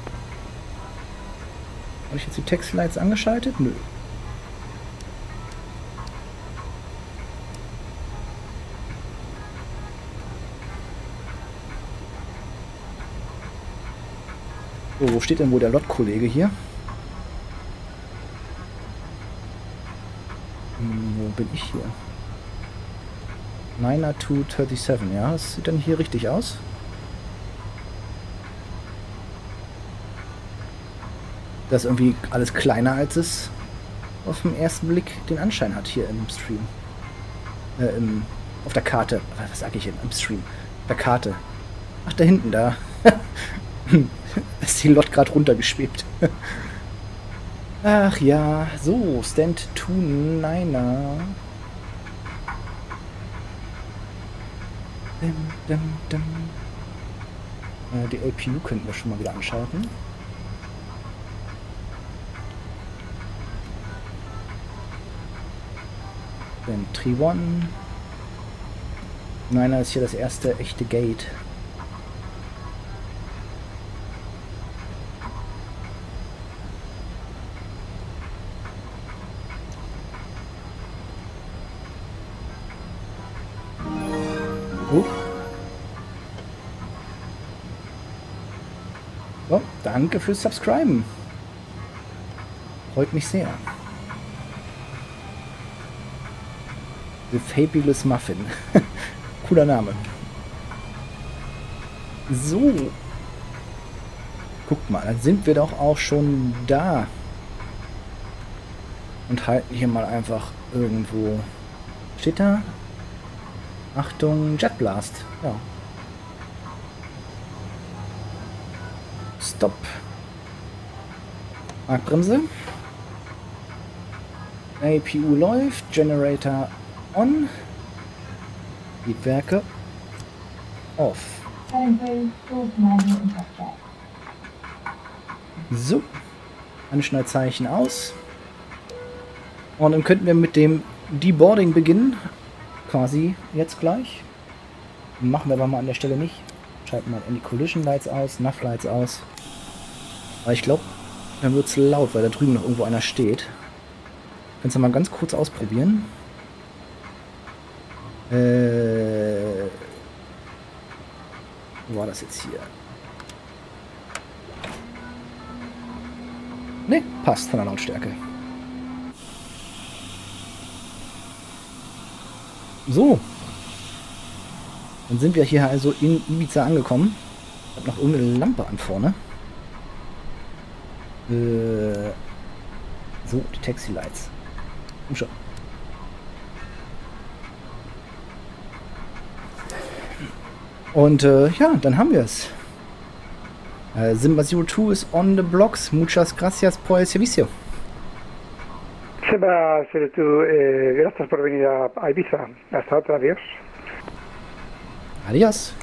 ich jetzt die Textlights angeschaltet? Nö. So, wo steht denn wohl der Lot-Kollege hier? Wo bin ich hier? 90237, ja, das sieht dann hier richtig aus. Das ist irgendwie alles kleiner, als es auf den ersten Blick den Anschein hat hier im Stream. Auf der Karte. Was sage ich denn? Im Stream. Auf der Karte. Ach, da hinten, da. Ist die Lot gerade runtergeschwebt. Ach ja, so, Stand 29er. Die APU könnten wir schon mal wieder anschalten. Dann Tree-1. Neiner ist hier das erste echte Gate. So, danke fürs Subscriben. Freut mich sehr. The Fabulous Muffin. Cooler Name. So. Guckt mal, dann sind wir doch auch schon da. Und halten hier mal einfach irgendwo. Steht da? Achtung, Jet Blast. Ja. Stop. Marktbremse. APU läuft. Generator on. Triebwerke off. So. Anschnallzeichen aus. Und dann könnten wir mit dem Deboarding beginnen. Quasi jetzt gleich. Machen wir aber mal an der Stelle nicht. Schalten mal in die Collision Lights aus, Nav Lights aus. Aber ich glaube, dann wird es laut, weil da drüben noch irgendwo einer steht. Kannst du mal ganz kurz ausprobieren. Wo war das jetzt hier? Ne, passt von der Lautstärke. So. Dann sind wir hier also in Ibiza angekommen. Ich habe noch irgendeine Lampe an vorne. So, die Taxi-Lights. Komm schon. Und ja, dann haben wir es. Simba 02 is on the blocks. Muchas gracias por el servicio. Simba 02, gracias por venir a Ibiza. Hasta otra, adiós. Adios.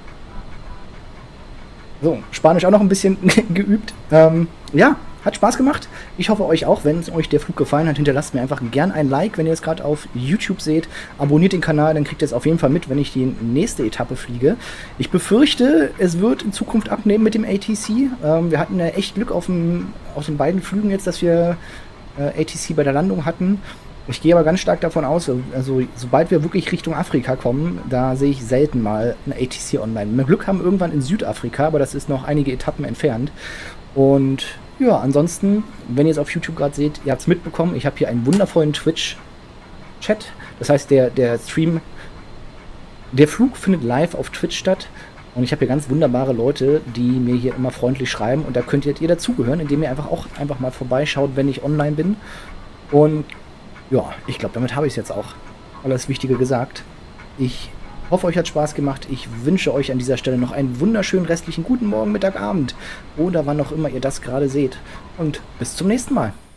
So, Spanisch auch noch ein bisschen geübt. Ja, hat Spaß gemacht. Ich hoffe euch auch. Wenn euch der Flug gefallen hat, hinterlasst mir einfach gern ein Like, wenn ihr es gerade auf YouTube seht. Abonniert den Kanal, dann kriegt ihr es auf jeden Fall mit, wenn ich die nächste Etappe fliege. Ich befürchte, es wird in Zukunft abnehmen mit dem ATC. Wir hatten ja echt Glück auf den beiden Flügen jetzt, dass wir ATC bei der Landung hatten. Ich gehe aber ganz stark davon aus, also sobald wir wirklich Richtung Afrika kommen, da sehe ich selten mal ein ATC online. Mit Glück haben wir irgendwann in Südafrika, aber das ist noch einige Etappen entfernt. Und ja, ansonsten, wenn ihr es auf YouTube gerade seht, ihr habt es mitbekommen, ich habe hier einen wundervollen Twitch-Chat. Das heißt, der Stream, der Flug findet live auf Twitch statt. Und ich habe hier ganz wunderbare Leute, die mir hier immer freundlich schreiben. Und da könnt ihr dazugehören, indem ihr einfach mal vorbeischaut, wenn ich online bin. Und ja, ich glaube, damit habe ich es jetzt auch alles Wichtige gesagt. Ich hoffe, euch hat Spaß gemacht. Ich wünsche euch an dieser Stelle noch einen wunderschönen restlichen guten Morgen, Mittag, Abend oder wann auch immer ihr das gerade seht. Und bis zum nächsten Mal.